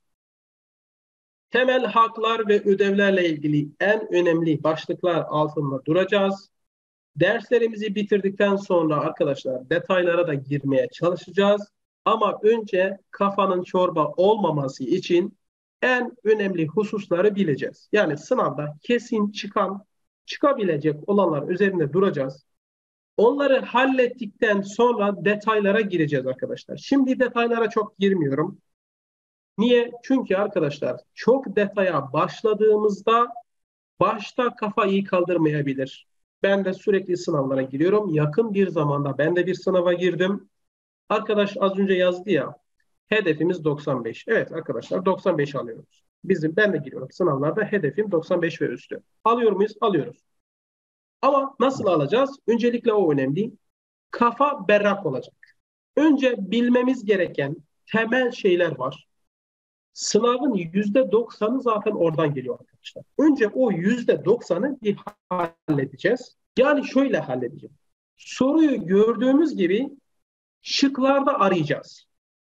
Temel haklar ve ödevlerle ilgili en önemli başlıklar altında duracağız. Derslerimizi bitirdikten sonra arkadaşlar detaylara da girmeye çalışacağız. Ama önce kafanın çorba olmaması için en önemli hususları bileceğiz. Yani sınavda kesin çıkabilecek olanlar üzerinde duracağız. Onları hallettikten sonra detaylara gireceğiz arkadaşlar. Şimdi detaylara çok girmiyorum. Niye? Çünkü arkadaşlar çok detaya başladığımızda başta kafa iyi kaldırmayabilir. Ben de sürekli sınavlara giriyorum. Yakın bir zamanda ben de bir sınava girdim. Arkadaş az önce yazdı ya. Hedefimiz 95. Evet arkadaşlar 95 alıyoruz. Ben de giriyorum sınavlarda hedefim 95 ve üstü. Alıyor muyuz? Alıyoruz. Ama nasıl alacağız? Öncelikle o önemli. Kafa berrak olacak. Önce bilmemiz gereken temel şeyler var. Sınavın %90'ı zaten oradan geliyor arkadaşlar. Önce o %90'ı bir halledeceğiz. Yani şöyle halledeceğiz. Soruyu gördüğümüz gibi şıklarda arayacağız.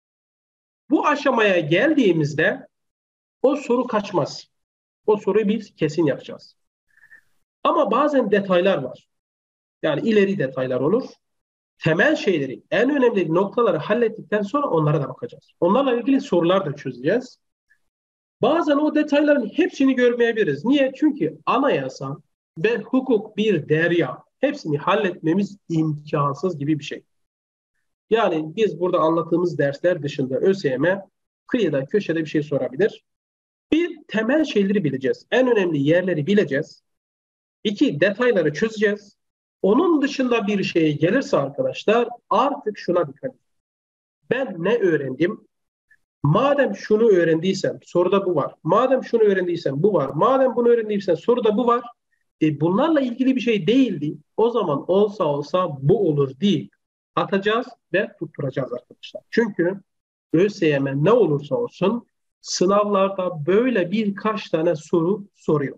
Bu aşamaya geldiğimizde o soru kaçmaz. O soruyu biz kesin yapacağız. Ama bazen detaylar var. Yani ileri detaylar olur. Temel şeyleri, en önemli noktaları hallettikten sonra onlara da bakacağız. Onlarla ilgili sorular da çözeceğiz. Bazen o detayların hepsini görmeyebiliriz. Niye? Çünkü anayasa ve hukuk bir derya. Hepsini halletmemiz imkansız gibi bir şey. Yani biz burada anlattığımız dersler dışında ÖSYM kıyıda köşede bir şey sorabilir. Bir, temel şeyleri bileceğiz. En önemli yerleri bileceğiz. İki, detayları çözeceğiz. Onun dışında bir şey gelirse arkadaşlar artık şuna dikkat edin. Ben ne öğrendim? Madem şunu öğrendiysem soruda bu var. Madem şunu öğrendiysem bu var. Madem bunu öğrendiysem soruda bu var. Bunlarla ilgili bir şey değildi. O zaman olsa bu olur değil. Atacağız ve tutturacağız arkadaşlar. Çünkü ÖSYM ne olursa olsun sınavlarda böyle birkaç tane soru soruyor.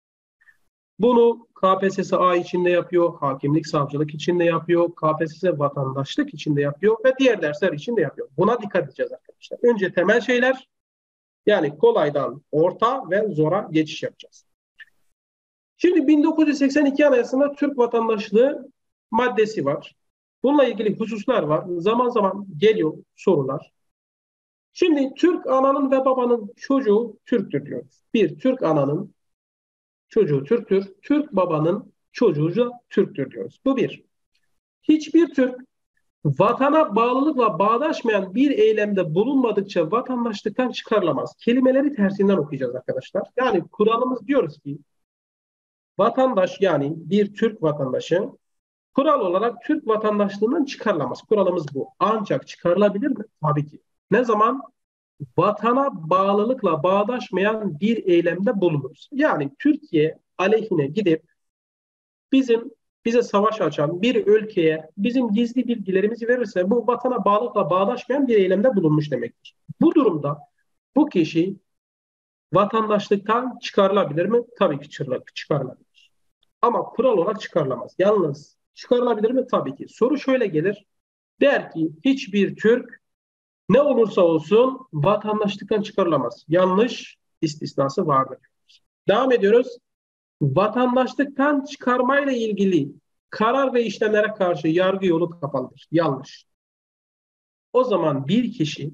Bunu KPSS-A içinde yapıyor, hakimlik, savcılık içinde yapıyor, KPSS vatandaşlık içinde yapıyor ve diğer dersler içinde yapıyor. Buna dikkat edeceğiz arkadaşlar. Önce temel şeyler, yani kolaydan orta ve zora geçiş yapacağız. Şimdi 1982 Anayasası'nda Türk vatandaşlığı maddesi var. Bununla ilgili hususlar var. Zaman zaman geliyor sorular. Şimdi Türk ananın ve babanın çocuğu Türktür diyoruz. Bir, Türk ananın çocuğu Türktür. Türk babanın çocuğu da Türktür diyoruz. Bu bir. Hiçbir Türk vatana bağlılıkla bağdaşmayan bir eylemde bulunmadıkça vatandaşlıktan çıkarılamaz. Kelimeleri tersinden okuyacağız arkadaşlar. Yani kuralımız diyoruz ki vatandaş yani bir Türk vatandaşı kural olarak Türk vatandaşlığından çıkarılamaz. Kuralımız bu. Ancak çıkarılabilir mi? Tabii ki. Ne zaman? Vatana bağlılıkla bağdaşmayan bir eylemde bulunuruz. Yani Türkiye aleyhine gidip bize savaş açan bir ülkeye bizim gizli bilgilerimizi verirse bu vatana bağlılıkla bağdaşmayan bir eylemde bulunmuş demektir. Bu durumda bu kişi vatandaşlıktan çıkarılabilir mi? Tabii ki çıkarılabilir. Ama kural olarak çıkarılamaz. Yalnız çıkarılabilir mi? Tabii ki. Soru şöyle gelir. Der ki hiçbir Türk ne olursa olsun vatandaşlıktan çıkarılamaz. Yanlış, istisnası vardır. Devam ediyoruz. Vatandaşlıktan çıkarmayla ilgili karar ve işlemlere karşı yargı yolu kapalıdır. Yanlış. O zaman bir kişi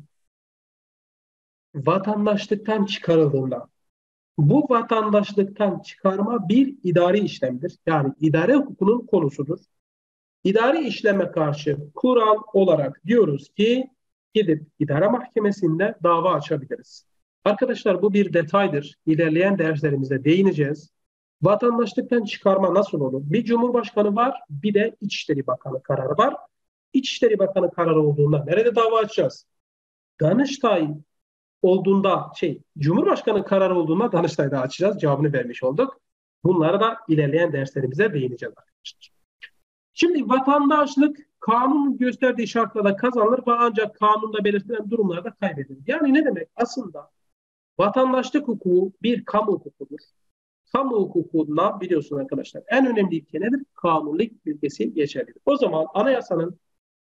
vatandaşlıktan çıkarıldığında bu vatandaşlıktan çıkarma bir idari işlemdir. Yani idare hukukunun konusudur. İdari işleme karşı kural olarak diyoruz ki gidip idare mahkemesinde dava açabiliriz. Arkadaşlar bu bir detaydır. İlerleyen derslerimizde değineceğiz. Vatandaşlıktan çıkarma nasıl olur? Bir Cumhurbaşkanı var, bir de İçişleri Bakanı kararı var. İçişleri Bakanı kararı olduğunda nerede dava açacağız? Danıştay olduğunda Cumhurbaşkanı kararı olduğunda Danıştay'da açacağız. Cevabını vermiş olduk. Bunlara da ilerleyen derslerimize değineceğiz arkadaşlar. Şimdi vatandaşlık kanunun gösterdiği şartlarda kazanılır ve ancak kanunda belirtilen durumlarda kaybedilir. Yani ne demek? Aslında vatandaşlık hukuku bir kamu hukukudur. Kamu hukukunda biliyorsun arkadaşlar en önemli ilke nedir? Kanunluk ilkesi geçerlidir. O zaman anayasanın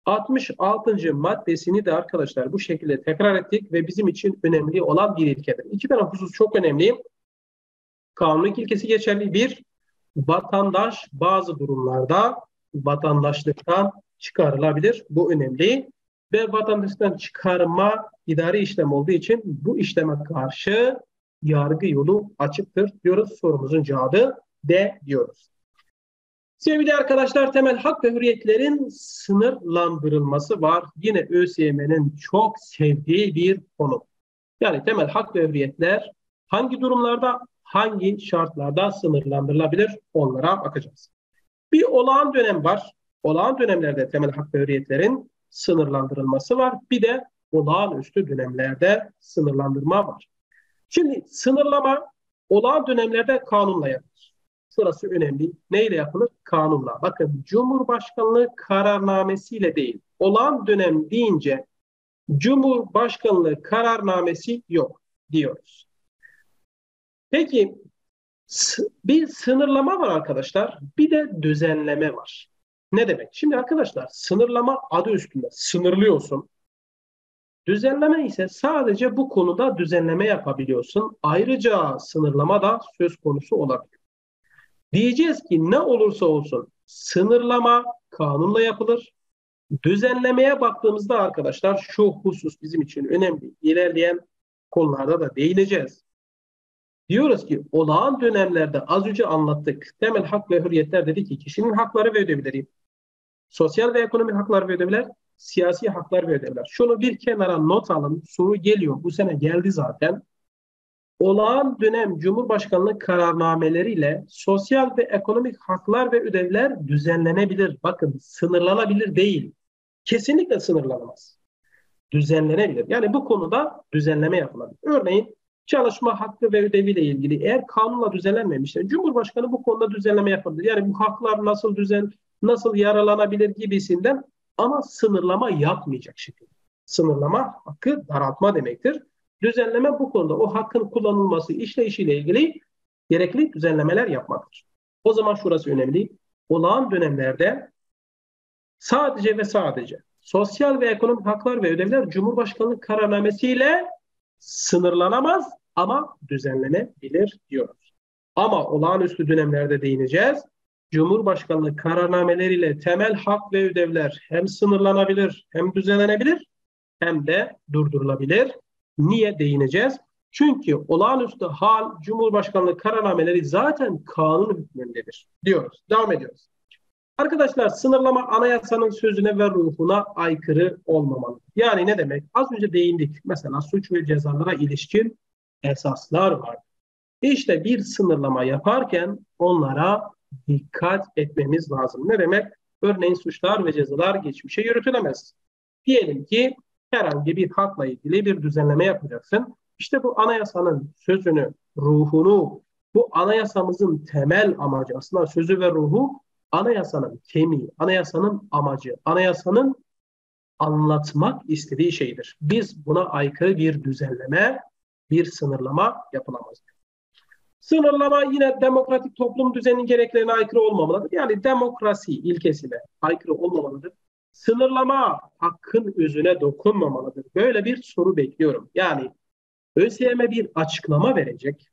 66. maddesini de arkadaşlar bu şekilde tekrar ettik ve bizim için önemli olan bir ilkedir. İki tane husus çok önemli. Kanunluk ilkesi geçerli. Bir, vatandaş bazı durumlarda vatandaşlıktan çıkarılabilir. Bu önemli. Ve vatandaşlıktan çıkarma idari işlem olduğu için bu işleme karşı yargı yolu açıktır diyoruz. Sorumuzun cevabı D diyoruz. Sevgili arkadaşlar temel hak ve hürriyetlerin sınırlandırılması var. Yine ÖSYM'nin çok sevdiği bir konu. Yani temel hak ve hürriyetler hangi durumlarda, hangi şartlarda sınırlandırılabilir onlara bakacağız. Bir olağan dönem var. Olağan dönemlerde temel hak ve hürriyetlerin sınırlandırılması var. Bir de olağanüstü dönemlerde sınırlandırma var. Şimdi sınırlama olağan dönemlerde kanunla yapılır. Şurası önemli. Neyle yapılır? Kanunla. Bakın Cumhurbaşkanlığı kararnamesiyle değil. Olağan dönem deyince Cumhurbaşkanlığı kararnamesi yok diyoruz. Peki bir sınırlama var arkadaşlar. Bir de düzenleme var. Ne demek? Şimdi arkadaşlar sınırlama adı üstünde sınırlıyorsun. Düzenleme ise sadece bu konuda düzenleme yapabiliyorsun. Ayrıca sınırlama da söz konusu olabilir. Diyeceğiz ki ne olursa olsun sınırlama kanunla yapılır. Düzenlemeye baktığımızda arkadaşlar şu husus bizim için önemli. İlerleyen konularda da değineceğiz. Diyoruz ki olağan dönemlerde az önce anlattık. Temel hak ve hürriyetler dedi ki kişinin hakları ve ödevleri, sosyal ve ekonomik haklar ve ödevler, siyasi haklar ve ödevler. Şunu bir kenara not alın. Soru geliyor. Bu sene geldi zaten. Olağan dönem Cumhurbaşkanlığı kararnameleriyle sosyal ve ekonomik haklar ve ödevler düzenlenebilir. Bakın sınırlanabilir değil. Kesinlikle sınırlanamaz. Düzenlenebilir. Yani bu konuda düzenleme yapılabilir. Örneğin çalışma hakkı ve ödeviyle ilgili eğer kanunla düzenlenmemişse Cumhurbaşkanı bu konuda düzenleme yapabilir. Yani bu haklar nasıl yaralanabilir gibisinden ama sınırlama yapmayacak şekilde. Sınırlama hakkı daraltma demektir. Düzenleme bu konuda o hakkın kullanılması işleyişiyle ilgili gerekli düzenlemeler yapmaktır. O zaman şurası önemli. Olağan dönemlerde sadece ve sadece sosyal ve ekonomik haklar ve ödevler Cumhurbaşkanlığı kararnamesiyle sınırlanamaz ama düzenlenebilir diyoruz. Ama olağanüstü dönemlerde değineceğiz. Cumhurbaşkanlığı kararnameleriyle temel hak ve ödevler hem sınırlanabilir hem düzenlenebilir hem de durdurulabilir. Niye değineceğiz? Çünkü olağanüstü hal Cumhurbaşkanlığı kararnameleri zaten kanun hükmündedir diyoruz. Devam ediyoruz. Arkadaşlar sınırlama anayasanın sözüne ve ruhuna aykırı olmamalı. Yani ne demek? Az önce değindik. Mesela suç ve cezalara ilişkin esaslar var. İşte bir sınırlama yaparken onlara dikkat etmemiz lazım. Ne demek? Örneğin suçlar ve cezalar geçmişe yürütülemez. Diyelim ki herhangi bir hakla ilgili bir düzenleme yapacaksın. İşte bu anayasanın sözünü, ruhunu, bu anayasamızın temel amacı, aslında sözü ve ruhu anayasanın kemiği, anayasanın amacı, anayasanın anlatmak istediği şeydir. Biz buna aykırı bir düzenleme, bir sınırlama yapılamaz. Sınırlama yine demokratik toplum düzeninin gereklerine aykırı olmamalıdır. Yani demokrasi ilkesine aykırı olmamalıdır. Sınırlama hakkın özüne dokunmamalıdır. Böyle bir soru bekliyorum. Yani ÖSYM bir açıklama verecek.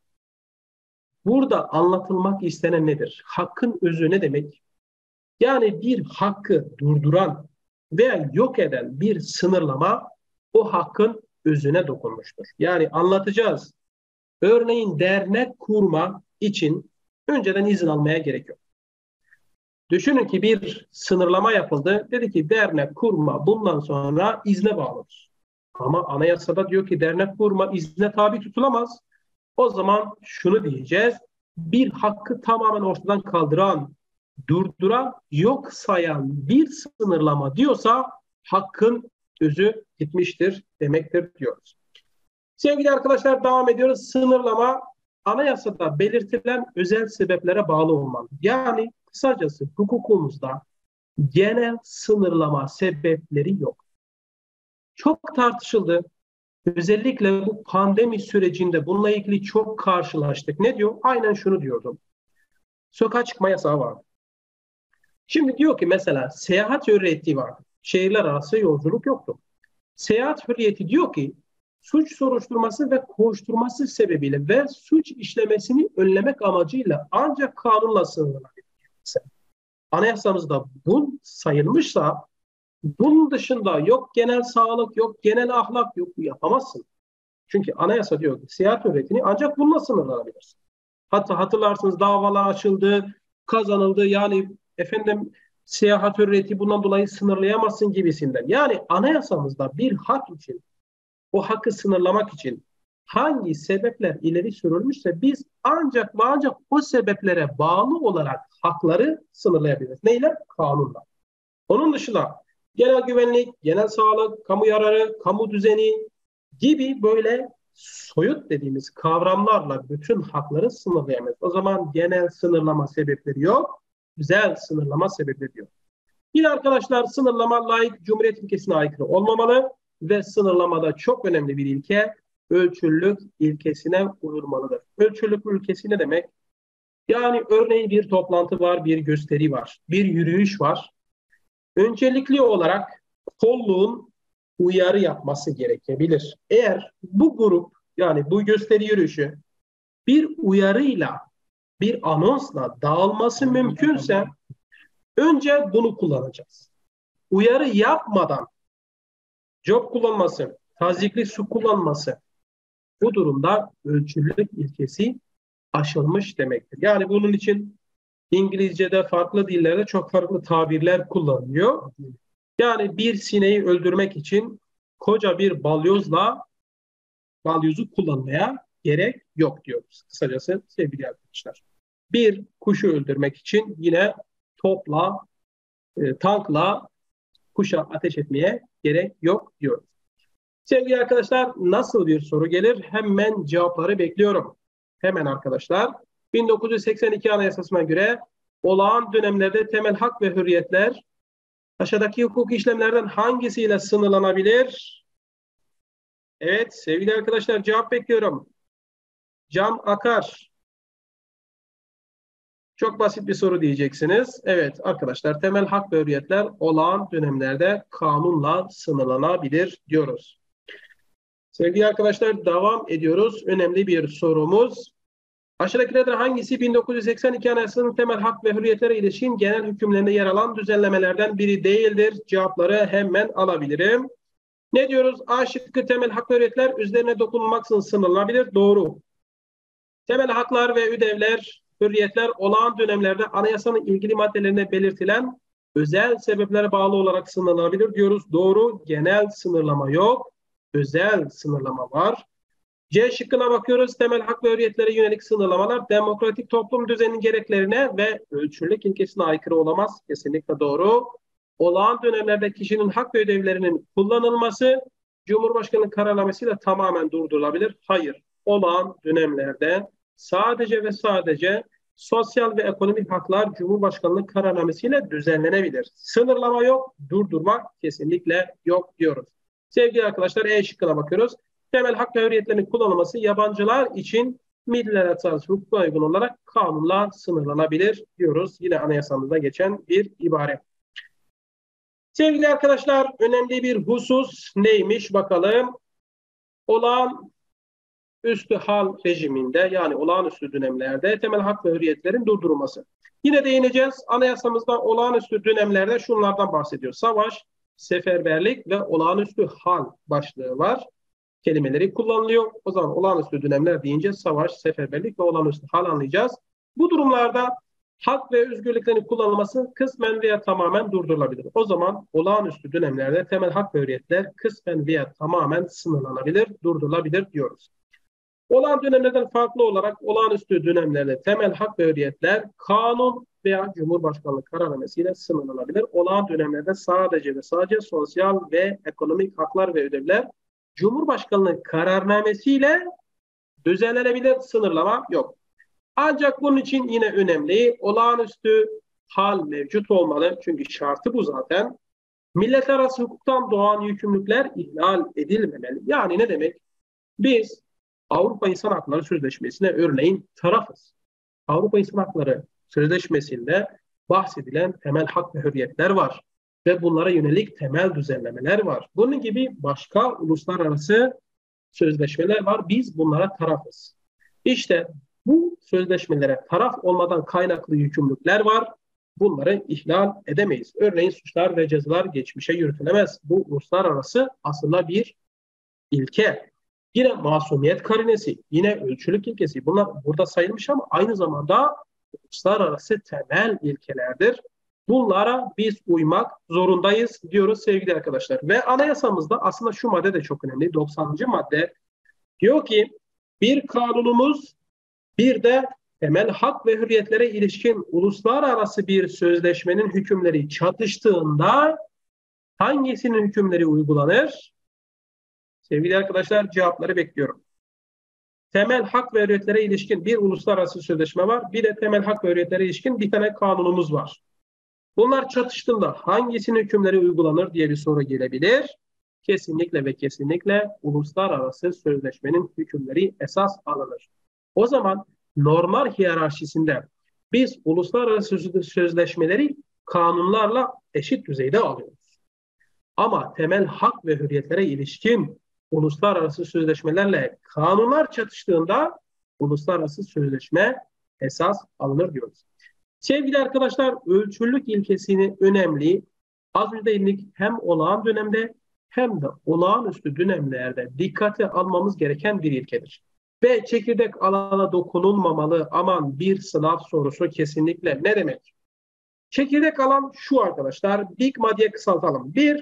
Burada anlatılmak istenen nedir? Hakkın özü ne demek? Yani bir hakkı durduran veya yok eden bir sınırlama o hakkın özüne dokunmuştur. Yani anlatacağız. Örneğin dernek kurma için önceden izin almaya gerek yok. Düşünün ki bir sınırlama yapıldı. Dedi ki dernek kurma bundan sonra izne bağlıdır. Ama anayasada diyor ki dernek kurma izne tabi tutulamaz. O zaman şunu diyeceğiz. Bir hakkı tamamen ortadan kaldıran, durduran, yok sayan bir sınırlama diyorsa hakkın özü gitmiştir demektir diyoruz. Sevgili arkadaşlar devam ediyoruz. Sınırlama anayasada belirtilen özel sebeplere bağlı olmalı. Yani kısacası hukukumuzda genel sınırlama sebepleri yok. Çok tartışıldı. Özellikle bu pandemi sürecinde bununla ilgili çok karşılaştık. Ne diyor? Aynen şunu diyordum. Sokağa çıkma yasağı var. Şimdi diyor ki mesela seyahat hürriyeti var. Şehirler arası yolculuk yoktu. Seyahat hürriyeti diyor ki suç soruşturması ve kovuşturması sebebiyle ve suç işlemesini önlemek amacıyla ancak kanunla sınırlanabilir. Anayasamızda bu sayılmışsa bunun dışında yok genel sağlık, yok genel ahlak, yok bu yapamazsın. Çünkü anayasa diyor ki seyahat hürriyetini ancak bununla sınırlanabilirsin. Hatta hatırlarsınız davalar açıldı, kazanıldı. Yani efendim seyahat hürriyeti bundan dolayı sınırlayamazsın gibisinden. Yani anayasamızda bir hak için, o hakkı sınırlamak için hangi sebepler ileri sürülmüşse biz ancak ve ancak o sebeplere bağlı olarak hakları sınırlayabiliriz. Neyle? Kanunla. Onun dışında genel güvenlik, genel sağlık, kamu yararı, kamu düzeni gibi böyle soyut dediğimiz kavramlarla bütün hakları sınırlayamayız. O zaman genel sınırlama sebepleri yok, özel sınırlama sebepleri yok. Yine arkadaşlar sınırlama laik cumhuriyet ilkesine aykırı olmamalı ve sınırlamada çok önemli bir ilke ölçülülük ilkesine uyulmalıdır. Ölçülülük ilkesi ne demek? Yani örneğin bir toplantı var, bir gösteri var, bir yürüyüş var. Öncelikli olarak kolluğun uyarı yapması gerekebilir. Eğer bu grup yani bu gösteri yürüyüşü bir uyarıyla, bir anonsla dağılması mümkünse önce bunu kullanacağız. Uyarı yapmadan job kullanması, tazikli su kullanması bu durumda ölçülülük ilkesi aşılmış demektir. Yani bunun için İngilizce'de farklı dillerde çok farklı tabirler kullanılıyor. Yani bir sineği öldürmek için koca bir balyozu kullanmaya gerek yok diyoruz. Kısacası sevgili arkadaşlar. Bir kuşu öldürmek için yine topla, tankla kuşa ateş etmeye gerek yok diyoruz. Sevgili arkadaşlar nasıl bir soru gelir? Hemen cevapları bekliyorum. Hemen arkadaşlar. 1982 Anayasası'na göre olağan dönemlerde temel hak ve hürriyetler aşağıdaki hukuk işlemlerden hangisiyle sınırlanabilir? Evet sevgili arkadaşlar cevap bekliyorum. Cam akar. Çok basit bir soru diyeceksiniz. Evet arkadaşlar temel hak ve hürriyetler olağan dönemlerde kanunla sınırlanabilir diyoruz. Sevgili arkadaşlar devam ediyoruz. Önemli bir sorumuz. Aşağıdakilerden hangisi 1982 Anayasası'nın temel hak ve hürriyetlere ilişkin genel hükümlerinde yer alan düzenlemelerden biri değildir? Cevapları hemen alabilirim. Ne diyoruz? A şıkkı temel hak ve hürriyetler üzerine dokunulmaksızın sınırlanabilir. Doğru. Temel haklar ve ödevler hürriyetler olağan dönemlerde anayasanın ilgili maddelerine belirtilen özel sebeplere bağlı olarak sınırlanabilir diyoruz. Doğru. Genel sınırlama yok. Özel sınırlama var. C şıkkına bakıyoruz. Temel hak ve hürriyetlere yönelik sınırlamalar demokratik toplum düzeninin gereklerine ve ölçülülük ilkesine aykırı olamaz. Kesinlikle doğru. Olağan dönemlerde kişinin hak ve ödevlerinin kullanılması Cumhurbaşkanı kararnamesiyle tamamen durdurulabilir. Hayır. Olağan dönemlerde sadece ve sadece sosyal ve ekonomik haklar Cumhurbaşkanlığı kararnamesiyle düzenlenebilir. Sınırlama yok, durdurma kesinlikle yok diyoruz. Sevgili arkadaşlar, E şıkkına bakıyoruz. Temel hak ve hürriyetlerin kullanılması yabancılar için milletler hukuka uygun olarak kanunla sınırlanabilir diyoruz. Yine anayasamızda geçen bir ibare. Sevgili arkadaşlar, önemli bir husus neymiş bakalım. Olağanüstü hal rejiminde, yani olağanüstü dönemlerde temel hak ve hürriyetlerin durdurulması. Yine değineceğiz. Anayasamızda olağanüstü dönemlerde şunlardan bahsediyor. Savaş, seferberlik ve olağanüstü hal başlığı var. Kelimeleri kullanılıyor. O zaman olağanüstü dönemler deyince savaş, seferberlik ve olağanüstü hal anlayacağız. Bu durumlarda hak ve özgürlüklerin kullanılması kısmen veya tamamen durdurulabilir. O zaman olağanüstü dönemlerde temel hak ve hürriyetler kısmen veya tamamen sınırlanabilir, durdurulabilir diyoruz. Olağan dönemlerden farklı olarak olağanüstü dönemlerde temel hak ve hürriyetler kanun veya Cumhurbaşkanlığı kararnamesiyle sınırlanabilir. Olağan dönemlerde sadece ve sadece sosyal ve ekonomik haklar ve ödevler Cumhurbaşkanlığı kararnamesiyle düzenlenebilir, sınırlama yok. Ancak bunun için yine önemli, olağanüstü hal mevcut olmalı. Çünkü şartı bu zaten. Milletler arası hukuktan doğan yükümlülükler ihlal edilmemeli. Yani ne demek? Biz Avrupa İnsan Hakları Sözleşmesi'ne örneğin tarafız. Avrupa İnsan Hakları Sözleşmesi'nde bahsedilen temel hak ve hürriyetler var. Ve bunlara yönelik temel düzenlemeler var. Bunun gibi başka uluslararası sözleşmeler var. Biz bunlara tarafız. İşte bu sözleşmelere taraf olmadan kaynaklı yükümlülükler var. Bunları ihlal edemeyiz. Örneğin suçlar ve cezalar geçmişe yürütülemez. Bu uluslararası aslında bir ilke. Yine masumiyet karinesi, yine ölçülük ilkesi. Bunlar burada sayılmış ama aynı zamanda uluslararası temel ilkelerdir. Bunlara biz uymak zorundayız diyoruz sevgili arkadaşlar. Ve anayasamızda aslında şu madde de çok önemli. 90. madde diyor ki bir kanunumuz bir de temel hak ve hürriyetlere ilişkin uluslararası bir sözleşmenin hükümleri çatıştığında hangisinin hükümleri uygulanır? Sevgili arkadaşlar, cevapları bekliyorum. Temel hak ve hürriyetlere ilişkin bir uluslararası sözleşme var. Bir de temel hak ve hürriyetlere ilişkin bir tane kanunumuz var. Bunlar çatıştığında hangisinin hükümleri uygulanır diye bir soru gelebilir. Kesinlikle ve kesinlikle uluslararası sözleşmenin hükümleri esas alınır. O zaman normal hiyerarşisinde biz uluslararası sözleşmeleri kanunlarla eşit düzeyde alıyoruz. Ama temel hak ve hürriyetlere ilişkin uluslararası sözleşmelerle kanunlar çatıştığında uluslararası sözleşme esas alınır diyoruz. Sevgili arkadaşlar, ölçülülük ilkesini önemli. Az önce değindik, hem olağan dönemde hem de olağanüstü dönemlerde dikkate almamız gereken bir ilkedir. Ve çekirdek alana dokunulmamalı, aman bir sınav sorusu kesinlikle. Ne demek? Çekirdek alan şu arkadaşlar, Big diye kısaltalım. Bir,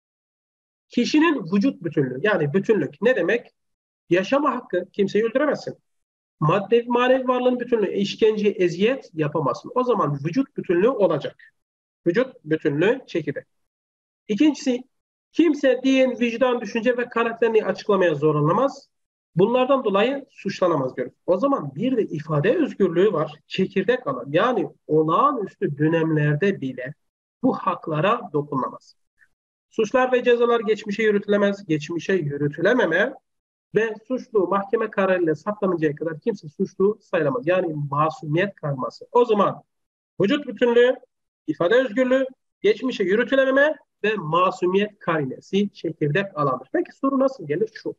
kişinin vücut bütünlüğü, yani bütünlük. Ne demek? Yaşama hakkı, kimseyi öldüremezsin. Madde manevi varlığın bütünlüğü, işkence, eziyet yapamazsın. O zaman vücut bütünlüğü olacak. Vücut bütünlüğü çekirdek. İkincisi, kimse din, vicdan, düşünce ve karakterini açıklamaya zorlanamaz. Bunlardan dolayı suçlanamaz diyoruz. O zaman bir de ifade özgürlüğü var. Çekirdek alan. Yani olağanüstü dönemlerde bile bu haklara dokunulmaz. Suçlar ve cezalar geçmişe yürütülemez. Geçmişe yürütülememe ve suçlu mahkeme kararıyla saptanıncaya kadar kimse suçlu sayılamaz. Yani masumiyet kalması. O zaman vücut bütünlüğü, ifade özgürlüğü, geçmişe yürütülememe ve masumiyet karinesi çekirdek alandır. Peki soru nasıl gelir? Şu.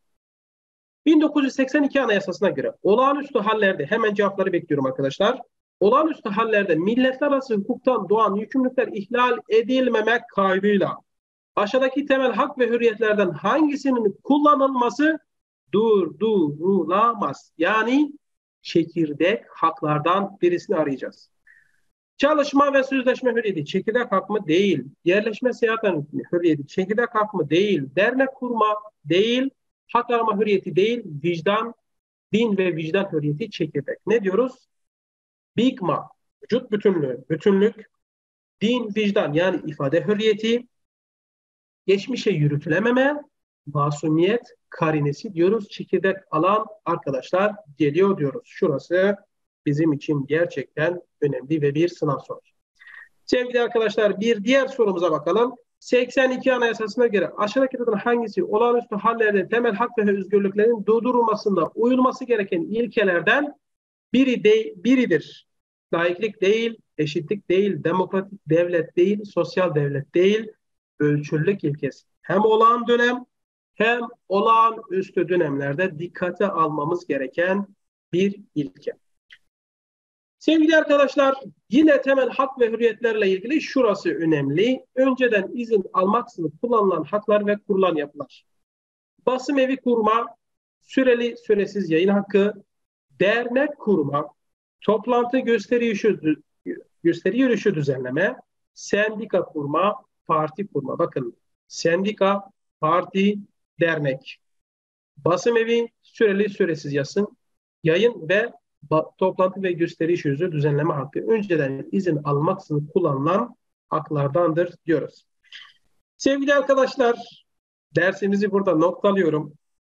1982 Anayasası'na göre olağanüstü hallerde, hemen cevapları bekliyorum arkadaşlar. Olağanüstü hallerde milletler arası hukuktan doğan yükümlülükler ihlal edilmemek kaydıyla aşağıdaki temel hak ve hürriyetlerden hangisinin kullanılması durdurulamaz. Yani çekirdek haklardan birisini arayacağız. Çalışma ve sözleşme hürriyeti çekirdek hak mı? Değil. Yerleşme seyahat hürriyeti çekirdek hak mı? Değil. Dernek kurma değil. Hak arama hürriyeti değil. Vicdan, din ve vicdan hürriyeti çekirdek. Ne diyoruz? BİKMA, vücut bütünlüğü, bütünlük, din, vicdan yani ifade hürriyeti, geçmişe yürütülememe, masumiyet karinesi diyoruz. Çekirdek alan arkadaşlar geliyor diyoruz. Şurası bizim için gerçekten önemli ve bir sınav sorusu. Sevgili arkadaşlar bir diğer sorumuza bakalım. 82 Anayasası'na göre aşağıdakilerden hangisi olağanüstü hallerde temel hak ve özgürlüklerin durdurulmasında uyulması gereken ilkelerden biridir? Laiklik değil, eşitlik değil, demokratik devlet değil, sosyal devlet değil, ölçülülük ilkesi. Hem olağan dönem hem olağanüstü dönemlerde dikkate almamız gereken bir ilke. Sevgili arkadaşlar, yine temel hak ve hürriyetlerle ilgili şurası önemli. Önceden izin almaksızın kullanılan haklar ve kurulan yapılar. Basım evi kurma, süreli süresiz yayın hakkı, dernek kurma, toplantı gösteri yürüyüşü düzenleme, sendika kurma, parti kurma. Bakın sendika, parti, dernek, basım evi, süreli süresiz yayın ve toplantı ve gösteri yürüyüşü düzenleme hakkı önceden izin almaksızın kullanılan haklardandır diyoruz. Sevgili arkadaşlar, dersimizi burada noktalıyorum.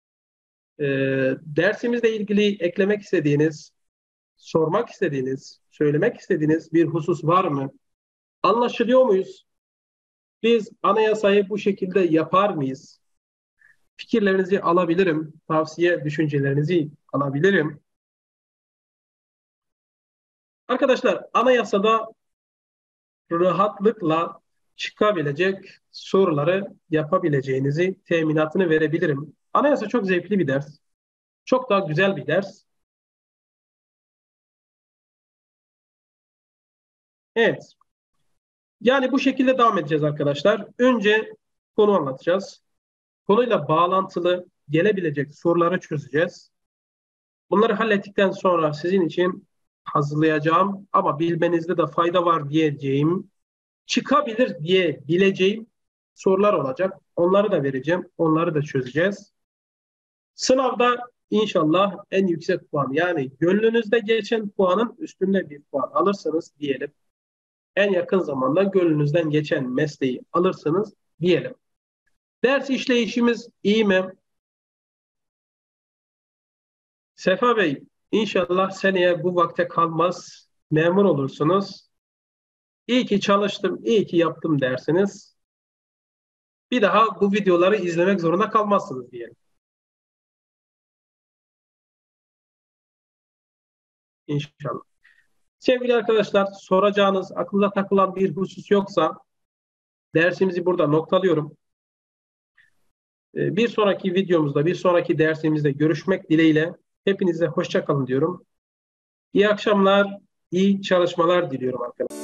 Dersimizle ilgili eklemek istediğiniz, sormak istediğiniz, söylemek istediğiniz bir husus var mı? Anlaşılıyor muyuz? Biz anayasayı bu şekilde yapar mıyız? Fikirlerinizi alabilirim, tavsiye, düşüncelerinizi alabilirim. Arkadaşlar, anayasada rahatlıkla çıkabilecek soruları yapabileceğinizi teminatını verebilirim. Anayasa çok zevkli bir ders. Çok daha güzel bir ders. Evet. Yani bu şekilde devam edeceğiz arkadaşlar. Önce konu anlatacağız. Konuyla bağlantılı gelebilecek soruları çözeceğiz. Bunları hallettikten sonra sizin için hazırlayacağım ama bilmenizde de fayda var diyeceğim, çıkabilir diye bileceğim sorular olacak. Onları da vereceğim, onları da çözeceğiz. Sınavda inşallah en yüksek puan yani gönlünüzde geçen puanın üstünde bir puan alırsanız diyelim. En yakın zamanda gönlünüzden geçen mesleği alırsınız diyelim. Ders işleyişimiz iyi mi? Sefa Bey, inşallah seneye bu vakte kalmaz, memur olursunuz. İyi ki çalıştım, iyi ki yaptım dersiniz. Bir daha bu videoları izlemek zorunda kalmazsınız diyelim. İnşallah. Sevgili arkadaşlar, soracağınız, aklınıza takılan bir husus yoksa dersimizi burada noktalıyorum. Bir sonraki videomuzda, bir sonraki dersimizde görüşmek dileğiyle hepinize hoşça kalın diyorum. İyi akşamlar, iyi çalışmalar diliyorum arkadaşlar.